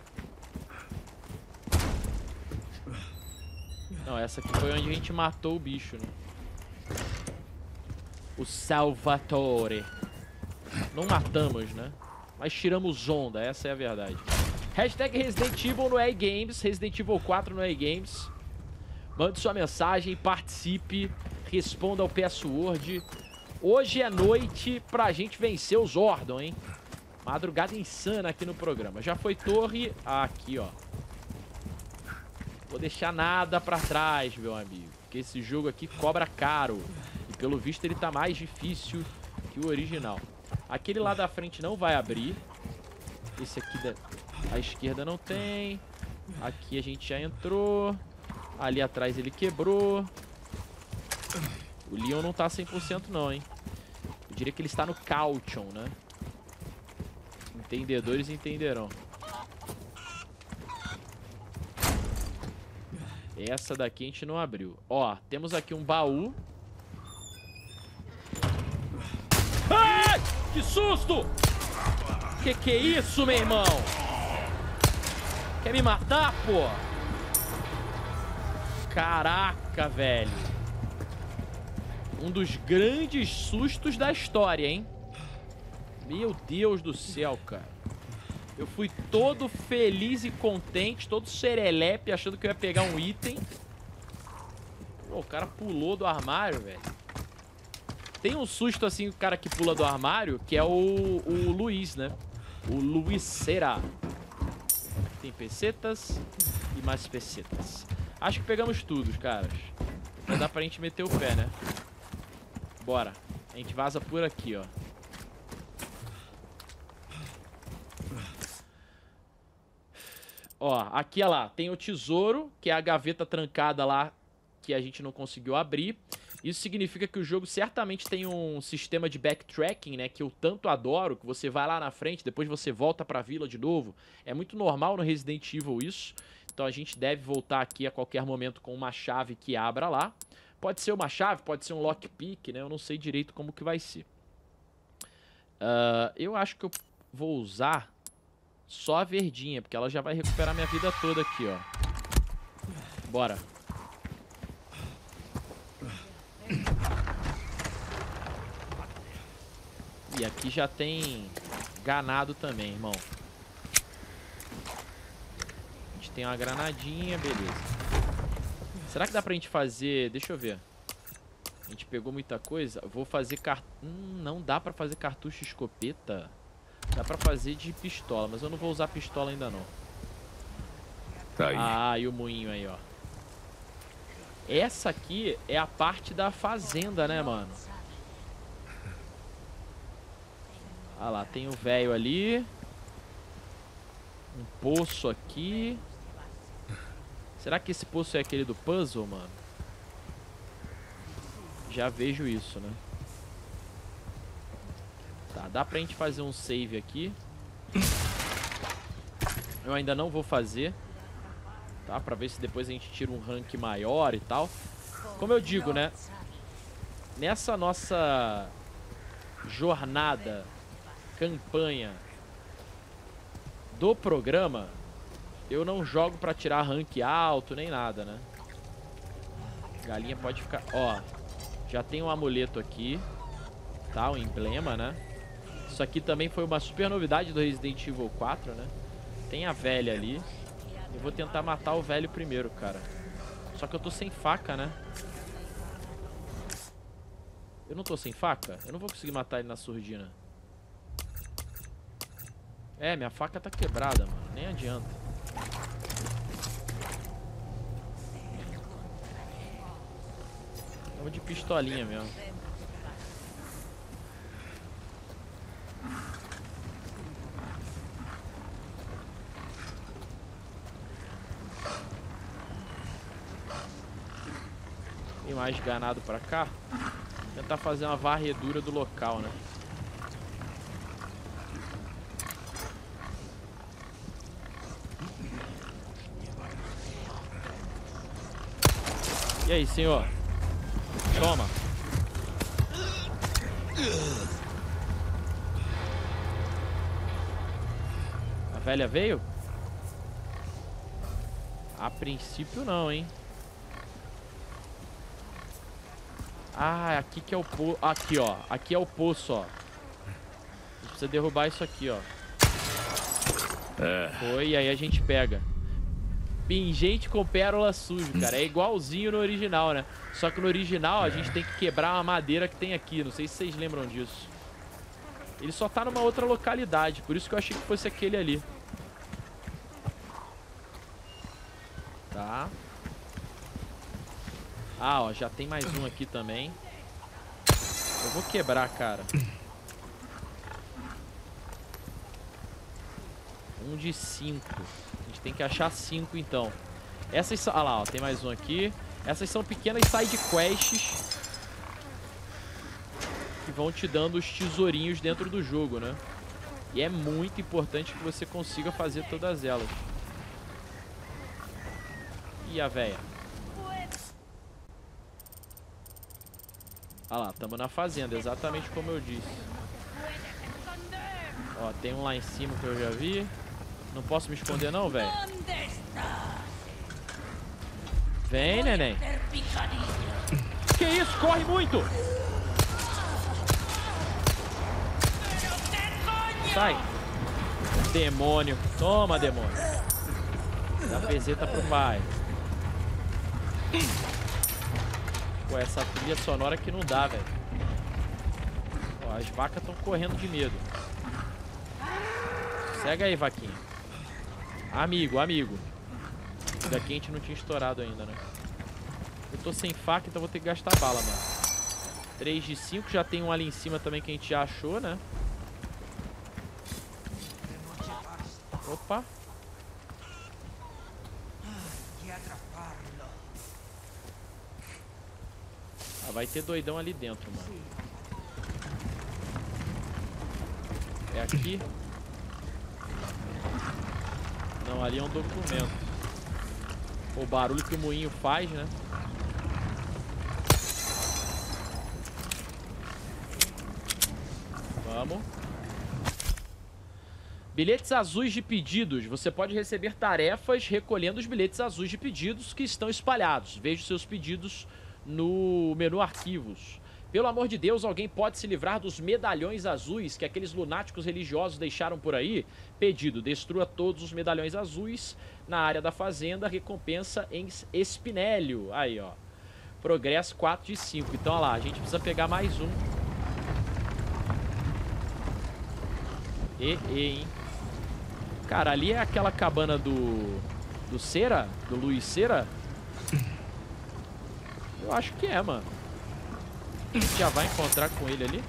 Não, essa aqui foi onde a gente matou o bicho, né? O Salvatore. Não matamos, né? Mas tiramos onda, essa é a verdade. Hashtag Resident Evil no E A Games. Resident Evil quatro no E A Games. Mande sua mensagem, participe, responda ao password. Hoje é noite pra gente vencer os Zordon, hein? Madrugada insana aqui no programa. Já foi torre... Ah, aqui, ó. Vou deixar nada pra trás, meu amigo. Porque esse jogo aqui cobra caro. E pelo visto ele tá mais difícil que o original. Aquele lá da frente não vai abrir. Esse aqui da... à esquerda não tem. Aqui a gente já entrou. Ali atrás ele quebrou. O Leon não tá cem por cento não, hein. Eu diria que ele está no Caution, né? Entendedores entenderão. Essa daqui a gente não abriu. Ó, temos aqui um baú. Ai! Que susto! Que que é isso, meu irmão? Quer me matar, pô? Caraca, velho. Um dos grandes sustos da história, hein? Meu Deus do céu, cara. Eu fui todo feliz e contente, todo serelepe, achando que eu ia pegar um item. Pô, o cara pulou do armário, velho. Tem um susto assim, o cara que pula do armário, que é o, o Luiz, né? O Luiz Será. Tem pesetas e mais pesetas. Acho que pegamos tudo, caras. Não dá pra gente meter o pé, né? Bora. A gente vaza por aqui, ó. Ó, aqui, ó lá, tem o tesouro, que é a gaveta trancada lá, que a gente não conseguiu abrir. Isso significa que o jogo certamente tem um sistema de backtracking, né, que eu tanto adoro, que você vai lá na frente, depois você volta pra vila de novo. É muito normal no Resident Evil isso, então a gente deve voltar aqui a qualquer momento com uma chave que abra lá. Pode ser uma chave, pode ser um lockpick, né, eu não sei direito como que vai ser. Uh, eu acho que eu vou usar só a verdinha, porque ela já vai recuperar minha vida toda aqui, ó. Bora. E aqui já tem ganado também, irmão. A gente tem uma granadinha, beleza. Será que dá pra gente fazer... Deixa eu ver. A gente pegou muita coisa. Vou fazer cart... Hum, não dá pra fazer cartucho e escopeta. Dá pra fazer de pistola, mas eu não vou usar pistola ainda não. Tá aí. Ah, e o moinho aí, ó. Essa aqui é a parte da fazenda, né, mano? Ah lá, tem o velho ali. Um poço aqui. Será que esse poço é aquele do puzzle, mano? Já vejo isso, né? Tá, dá pra gente fazer um save aqui. Eu ainda não vou fazer. Tá, pra ver se depois a gente tira um rank maior e tal. Como eu digo, né? Nessa nossa jornada, campanha do programa, eu não jogo pra tirar rank alto nem nada, né? Galinha pode ficar... Ó, já tem um amuleto aqui. Tá, um emblema, né? Isso aqui também foi uma super novidade do Resident Evil quatro, né? Tem a velha ali. Eu vou tentar matar o velho primeiro, cara. Só que eu tô sem faca, né? Eu não tô sem faca? Eu não vou conseguir matar ele na surdina. É, minha faca tá quebrada, mano. Nem adianta. Vamos de pistolinha mesmo. Tem mais ganado pra cá. Tentar fazer uma varredura do local, né? E aí, senhor? Toma. A velha veio? A princípio não, hein? Ah, aqui que é o poço. Aqui, ó. Aqui é o poço, ó. A gente precisa derrubar isso aqui, ó. É. Foi, e aí a gente pega. Pingente com pérola sujo, cara. É igualzinho no original, né? Só que no original a gente tem que quebrar uma madeira que tem aqui. Não sei se vocês lembram disso. Ele só tá numa outra localidade. Por isso que eu achei que fosse aquele ali. Tá. Ah, ó, já tem mais um aqui também. Eu vou quebrar, cara. Um de cinco. A gente tem que achar cinco, então. Essas são... Ah lá, ó, tem mais um aqui. Essas são pequenas side quests que vão te dando os tesourinhos dentro do jogo, né? E é muito importante que você consiga fazer todas elas. E a véia? Ah lá, tamo na fazenda, exatamente como eu disse. Ó, tem um lá em cima que eu já vi. Não posso me esconder não, velho? Vem, neném. Que isso? Corre muito! Sai. Demônio. Toma, demônio. Dá peseta pro pai. Pô, essa trilha sonora que não dá, velho. As vacas estão correndo de medo. Segue aí, vaquinha. Amigo, amigo. Daqui a gente não tinha estourado ainda, né? Eu tô sem faca, então vou ter que gastar bala, mano. três de cinco. Já tem um ali em cima também que a gente já achou, né? Opa. Ah, vai ter doidão ali dentro, mano. É aqui? Não, ali é um documento. O barulho que o moinho faz, né? Vamos. Bilhetes azuis de pedidos. Você pode receber tarefas recolhendo os bilhetes azuis de pedidos que estão espalhados. Veja os seus pedidos no menu arquivos. Pelo amor de Deus, alguém pode se livrar dos medalhões azuis que aqueles lunáticos religiosos deixaram por aí? Pedido: destrua todos os medalhões azuis na área da fazenda. Recompensa em espinélio. Aí, ó. Progresso quatro de cinco. Então, olha lá, a gente precisa pegar mais um. E, e, hein? Cara, ali é aquela cabana do... Do Cera? Do Luiz Cera? Eu acho que é, mano. A gente já vai encontrar com ele ali.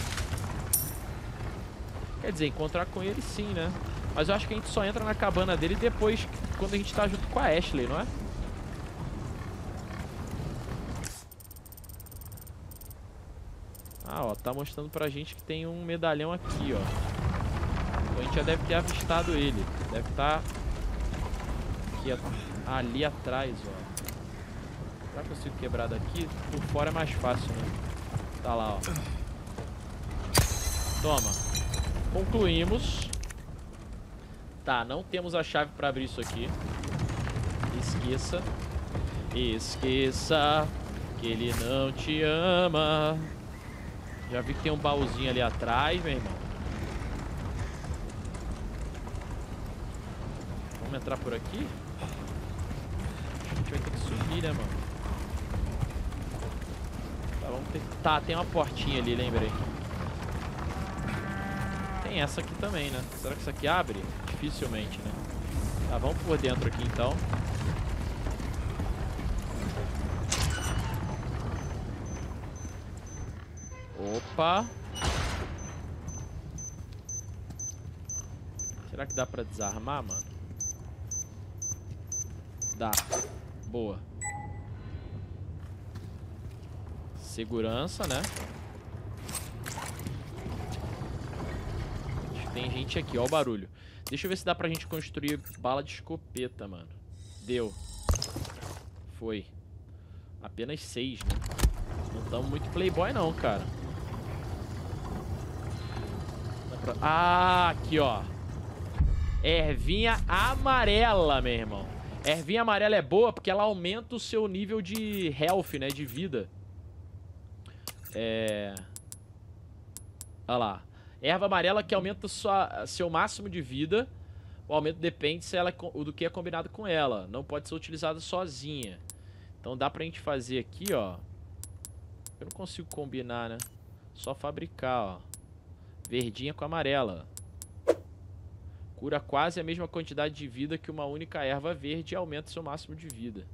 Quer dizer, encontrar com ele sim, né? Mas eu acho que a gente só entra na cabana dele depois, quando a gente tá junto com a Ashley, não é? Ah, ó, tá mostrando pra gente que tem um medalhão aqui, ó. Então a gente já deve ter avistado ele. Deve estar aqui, ali atrás, ó. Será que eu consigo quebrar daqui? Por fora é mais fácil, né? Tá lá, ó. Toma. Concluímos. Tá, não temos a chave pra abrir isso aqui. Esqueça. Esqueça que ele não te ama. Já vi que tem um baúzinho ali atrás, meu irmão. Vamos entrar por aqui? Acho que a gente vai ter que subir, né, mano? Tá, vamos ter... tá, tem uma portinha ali, lembrei. Tem essa aqui também, né? Será que isso aqui abre? Dificilmente, né? Tá, vamos por dentro aqui, então. Opa! Será que dá pra desarmar, mano? Dá. Boa. Segurança, né? Acho que tem gente aqui, ó o barulho. Deixa eu ver se dá pra gente construir bala de escopeta, mano. Deu. Foi. Apenas seis, né? Não estamos muito playboy não, cara. Dá pra... Ah, aqui, ó. Ervinha amarela, meu irmão. Ervinha amarela é boa porque ela aumenta o seu nível de health, né? De vida. É... Olha lá. Erva amarela que aumenta sua, seu máximo de vida. O aumento depende se ela é, do que é combinado com ela. Não pode ser utilizada sozinha. Então dá pra gente fazer aqui, ó. Eu não consigo combinar, né? Só fabricar, ó. Verdinha com amarela. Cura quase a mesma quantidade de vida que uma única erva verde e aumenta seu máximo de vida.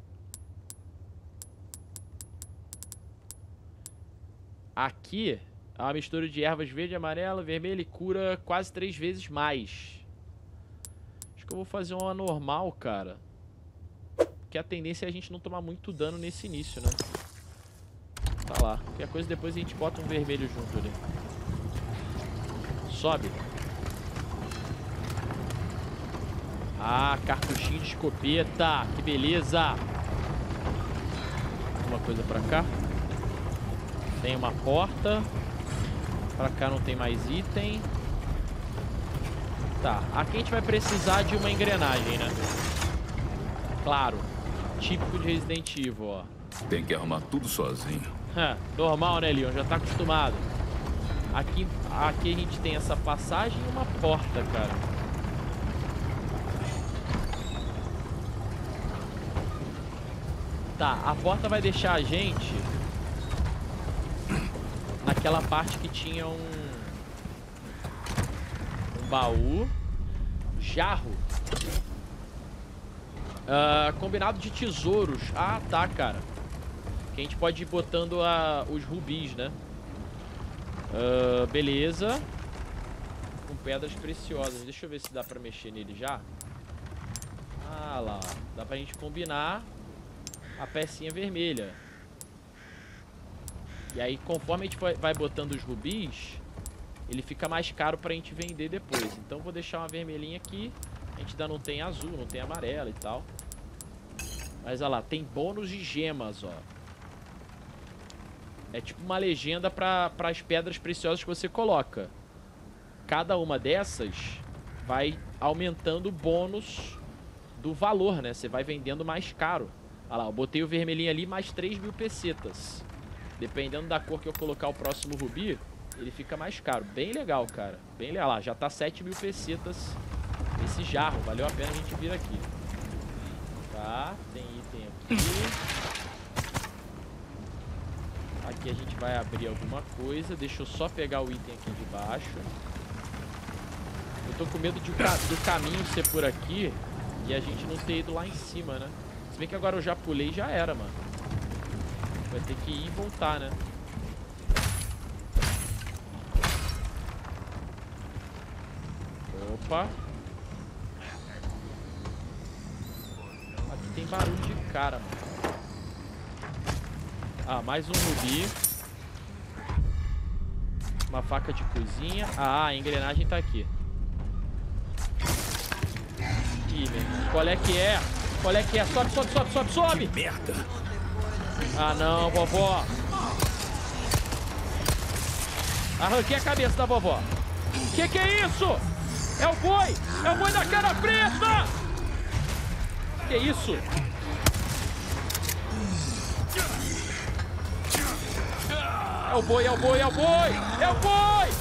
Aqui, é uma mistura de ervas verde, amarela, vermelha e cura quase três vezes mais. Acho que eu vou fazer uma normal, cara. Porque a tendência é a gente não tomar muito dano nesse início, né? Tá lá. Qualquer coisa depois a gente bota um vermelho junto ali. Sobe. Ah, cartuchinho de escopeta. Que beleza. Uma coisa pra cá. Tem uma porta. Pra cá não tem mais item. Tá, aqui a gente vai precisar de uma engrenagem, né? Claro. típico de Resident Evil, ó. Tem que arrumar tudo sozinho. Normal, né, Leon? Já tá acostumado. Aqui, aqui a gente tem essa passagem e uma porta, cara. Tá, a porta vai deixar a gente naquela parte que tinha um... Um baú. Jarro. Uh, combinado de tesouros. Ah, tá, cara. Que a gente pode ir botando a, os rubis, né? Uh, beleza. Com pedras preciosas. Deixa eu ver se dá pra mexer nele já. Ah lá. Dá pra gente combinar a pecinha vermelha. E aí, conforme a gente vai botando os rubis, ele fica mais caro pra gente vender depois. Então vou deixar uma vermelhinha aqui. A gente ainda não tem azul, não tem amarela e tal. Mas olha lá, tem bônus de gemas, ó. É tipo uma legenda para as pedras preciosas que você coloca. Cada uma dessas vai aumentando o bônus do valor, né? Você vai vendendo mais caro. Olha lá, eu botei o vermelhinho ali, mais três mil pesetas. Dependendo da cor que eu colocar o próximo rubi, ele fica mais caro. Bem legal, cara. Bem legal. Lá, já tá sete mil pesetas esse jarro. Valeu a pena a gente vir aqui. Tá, tem item aqui. Aqui a gente vai abrir alguma coisa. Deixa eu só pegar o item aqui de baixo. Eu tô com medo de, do caminho ser por aqui e a gente não ter ido lá em cima, né? Se bem que agora eu já pulei e já era, mano. Vai ter que ir e voltar, né? Opa. Aqui tem barulho de cara, mano. Ah, mais um rubi. Uma faca de cozinha. Ah, a engrenagem tá aqui. Ih, meu irmão. Qual é que é? Qual é que é? Sobe, sobe, sobe, sobe, sobe! Que merda! Ah, não, vovó. Arranquei a cabeça da vovó. Que que é isso? É o boi! É o boi da cara preta! Que isso? É o boi, é o boi, é o boi! É o boi!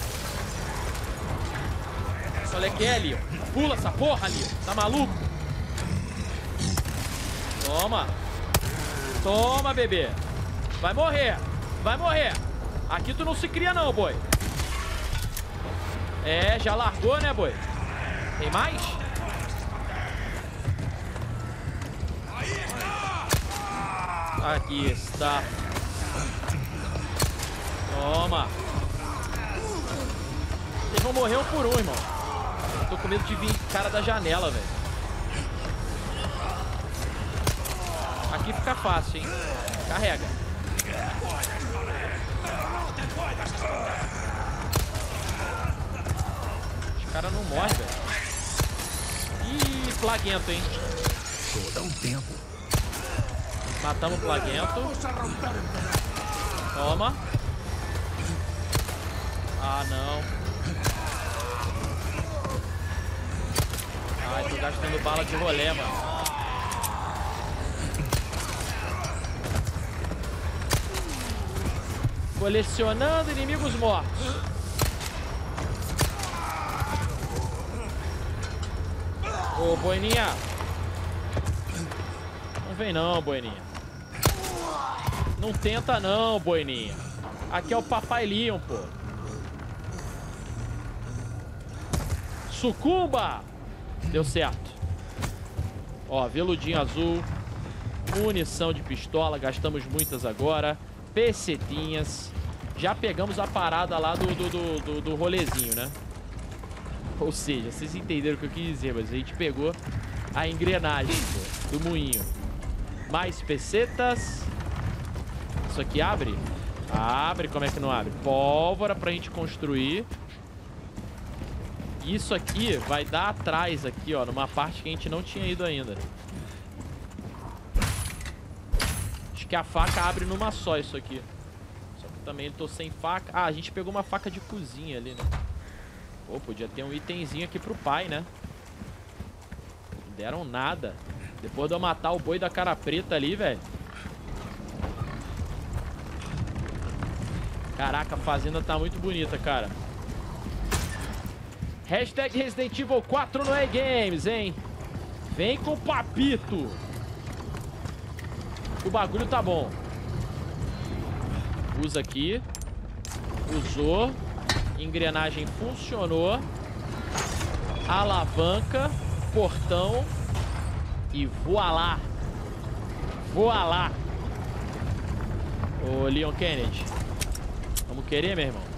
Olha é que é, Leon. Pula essa porra, Leon. Tá maluco? Toma. Toma, bebê. Vai morrer. Vai morrer. Aqui tu não se cria não, boi. É, já largou, né, boi? Tem mais? Aqui está. Toma. Vocês vão morrer um por um, irmão. Tô com medo de vir cara da janela, velho. Aqui fica fácil, hein? Carrega. Os caras não morrem, velho. Ih, plaguento, hein? Dá um tempo. Matamos o plaguento. Toma. Ah, não. Ai, tô gastando bala de rolê, mano. Colecionando inimigos mortos. Ô, boininha. Não vem não, boininha. Não tenta não, boininha. Aqui é o Papai Leon, pô. Sucumba! Deu certo. Ó, veludinho azul. Munição de pistola. Gastamos muitas agora. Pesetinhas. Já pegamos a parada lá do, do, do, do, do rolezinho, né? Ou seja, vocês entenderam o que eu quis dizer, mas a gente pegou a engrenagem, pô, do moinho. Mais pesetas. Isso aqui abre? Abre, como é que não abre? Pólvora pra gente construir. Isso aqui vai dar atrás aqui, ó, numa parte que a gente não tinha ido ainda. Acho que a faca abre numa só isso aqui. Só que também eu tô sem faca. Ah, a gente pegou uma faca de cozinha ali, né? Pô, podia ter um itemzinho aqui pro pai, né? Não deram nada. Depois de eu matar o boi da cara preta ali, velho. Caraca, a fazenda tá muito bonita, cara. Hashtag Resident Evil quatro no E-Games, hein? Vem com o papito. O bagulho tá bom. Usa aqui. Usou. Engrenagem funcionou. Alavanca. Portão. E voilá. Voilá. Ô, Leon Kennedy. Vamos querer, meu irmão?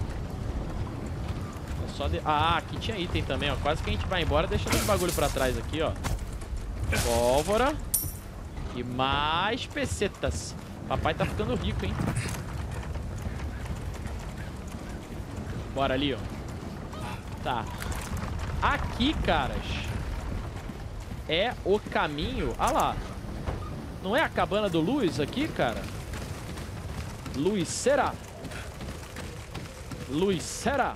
É só de... Ah, aqui tinha item também, ó. Quase que a gente vai embora deixando esse bagulho pra trás aqui, ó. Pólvora. E mais pesetas. Papai tá ficando rico, hein? Bora ali, ó. Tá. Aqui, caras, é o caminho... Ah lá. Não é a cabana do Luiz aqui, cara? Luiz, será? Luiz, será?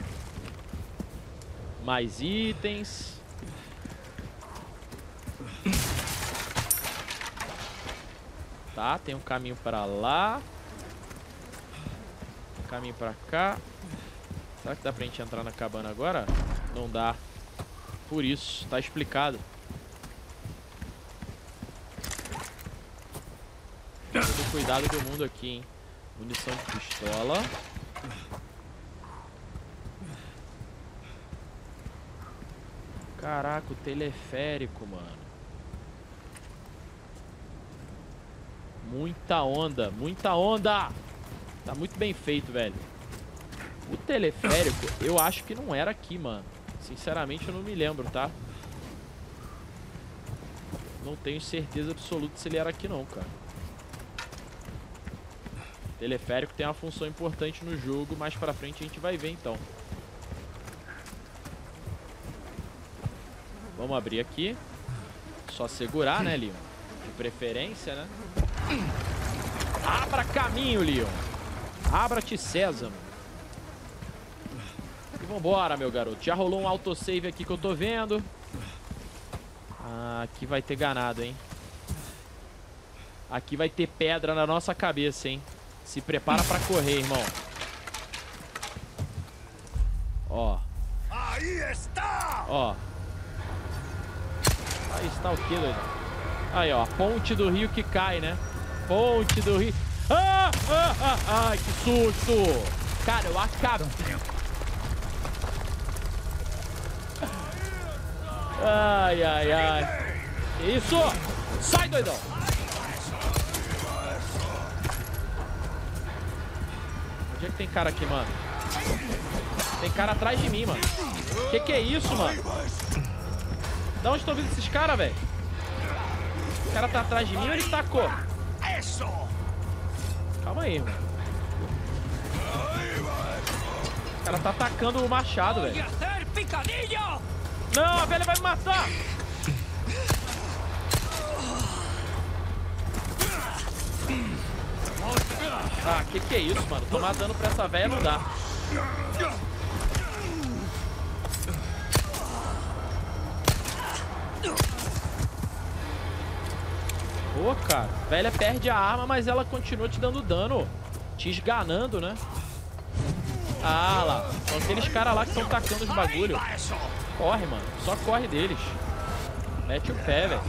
Mais itens. Tá, tem um caminho pra lá. Um caminho pra cá. Será que dá pra gente entrar na cabana agora? Não dá. Por isso, tá explicado. Todo cuidado do mundo aqui, hein? Munição de pistola. Caraca, o teleférico, mano. Muita onda, muita onda. Tá muito bem feito, velho. O teleférico, eu acho que não era aqui, mano. Sinceramente, eu não me lembro, tá? Não tenho certeza absoluta se ele era aqui não, cara. O teleférico tem uma função importante no jogo. Mais pra frente a gente vai ver, então. Vamos abrir aqui. Só segurar, né, Leon? De preferência, né? Abra caminho, Leon. Abra-te, Sésamo. E vambora, meu garoto. Já rolou um autosave aqui que eu tô vendo. Ah, aqui vai ter ganado, hein? Aqui vai ter pedra na nossa cabeça, hein? Se prepara pra correr, irmão. Ó. Aí está! Ó. Aí está o que, doido? Aí, ó. Ponte do rio que cai, né? Ponte do rio. Ah, ah, ah, ai, que susto! Cara, eu acabei. Ai, ai, ai. Isso! Sai, doidão! Onde é que tem cara aqui, mano? Tem cara atrás de mim, mano. Que que é isso, mano? Da onde estão vindo esses caras, velho? O cara tá atrás de mim ou ele tacou? Calma aí, mano. O cara tá atacando o machado, velho. Não, a velha vai me matar! Ah, que que é isso, mano? Tomar dano pra essa velha não dá. Pô, cara, a velha perde a arma, mas ela continua te dando dano. Te esganando, né? Ah, lá. São aqueles caras lá que estão tacando os bagulho. Corre, mano. Só corre deles. Mete o pé, velho.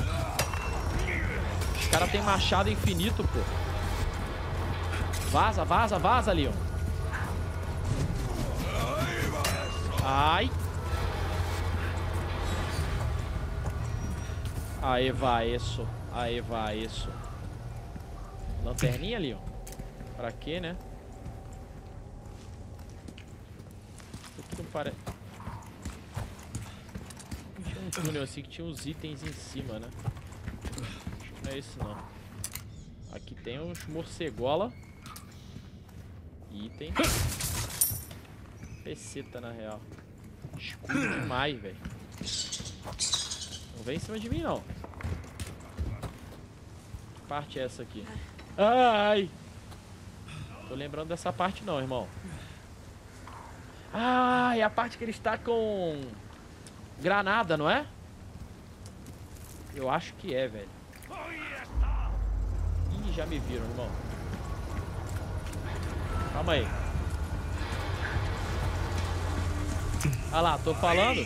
Os caras têm machado infinito, pô. Vaza, vaza, vaza, Leon. Ai. Aí vai isso. Aí vai isso. Lanterninha, Leon? Pra quê, né? Isso aqui não parece... Tinha um túnel assim que tinha uns itens em cima, né? Acho que não é isso, não. Aqui tem uns morcegola. Item. Peceta, na real. Escuro demais, velho. Não vem em cima de mim, não. Que parte é essa aqui? Ai! Tô lembrando dessa parte não, irmão. Ah, é a parte que ele está com granada, não é? Eu acho que é, velho. Ih, já me viram, irmão. Calma aí. Olha lá, tô falando.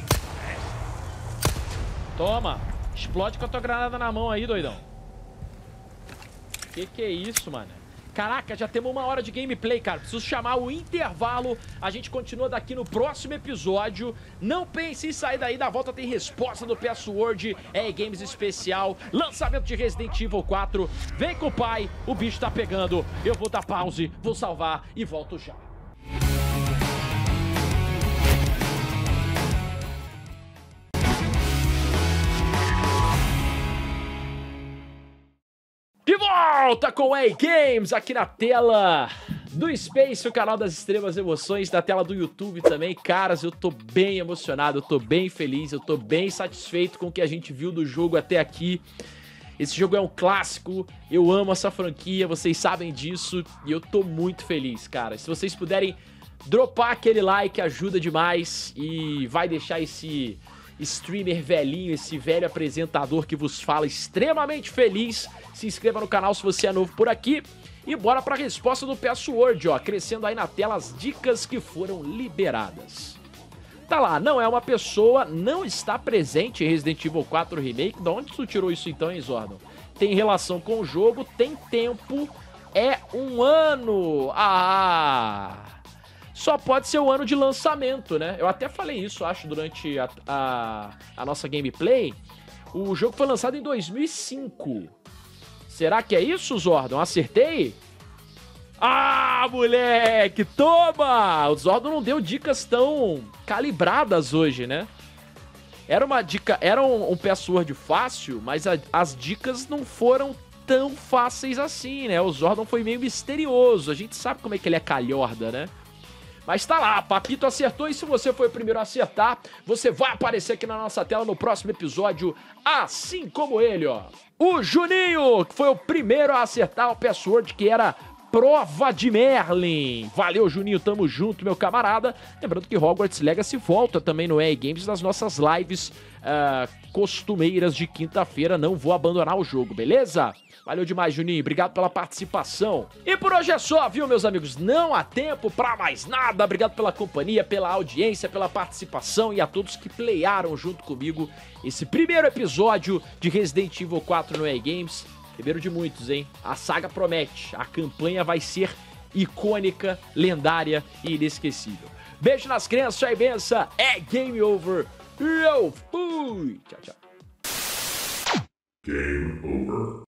Toma. Explode com a tua granada na mão aí, doidão. Que que é isso, mano? Caraca, já temos uma hora de gameplay, cara. Preciso chamar o intervalo. A gente continua daqui no próximo episódio. Não pense em sair daí. Da volta tem resposta do Password. É Games especial. Lançamento de Resident Evil quatro. Vem com o pai. O bicho tá pegando. Eu vou dar pause, vou salvar e volto já. De volta com A Games aqui na tela do Space, o canal das extremas emoções, na tela do YouTube também. Caras, eu tô bem emocionado, eu tô bem feliz, eu tô bem satisfeito com o que a gente viu do jogo até aqui. Esse jogo é um clássico, eu amo essa franquia, vocês sabem disso e eu tô muito feliz, cara. Se vocês puderem dropar aquele like, ajuda demais e vai deixar esse streamer velhinho, esse velho apresentador que vos fala extremamente feliz. Se inscreva no canal se você é novo por aqui. E bora pra resposta do Password, ó. Crescendo aí na tela as dicas que foram liberadas. Tá lá, não é uma pessoa, não está presente em Resident Evil quatro Remake. De onde tu tirou isso então, hein, Zordon? Tem relação com o jogo, tem tempo, é um ano. Ah... Só pode ser o ano de lançamento, né? Eu até falei isso, acho, durante a, a, a nossa gameplay. O jogo foi lançado em dois mil e cinco. Será que é isso, Zordon? Acertei? Ah, moleque! Toma! O Zordon não deu dicas tão calibradas hoje, né? Era uma dica... Era um, um password fácil, mas a, as dicas não foram tão fáceis assim, né? O Zordon foi meio misterioso. A gente sabe como é que ele é calhorda, né? Mas tá lá, Papito acertou, e se você foi o primeiro a acertar, você vai aparecer aqui na nossa tela no próximo episódio, assim como ele, ó. O Juninho, que foi o primeiro a acertar o password, que era Prova de Merlin. Valeu, Juninho, tamo junto, meu camarada. Lembrando que Hogwarts Legacy volta também no E A Games nas nossas lives uh, costumeiras de quinta-feira. Não vou abandonar o jogo, beleza? Valeu demais, Juninho. Obrigado pela participação. E por hoje é só, viu, meus amigos? Não há tempo pra mais nada. Obrigado pela companhia, pela audiência, pela participação e a todos que playaram junto comigo esse primeiro episódio de Resident Evil quatro no E A Games. Primeiro de muitos, hein? A saga promete. A campanha vai ser icônica, lendária e inesquecível. Beijo nas crianças, tchau e benção. É game over. Eu fui. Tchau, tchau. Game over.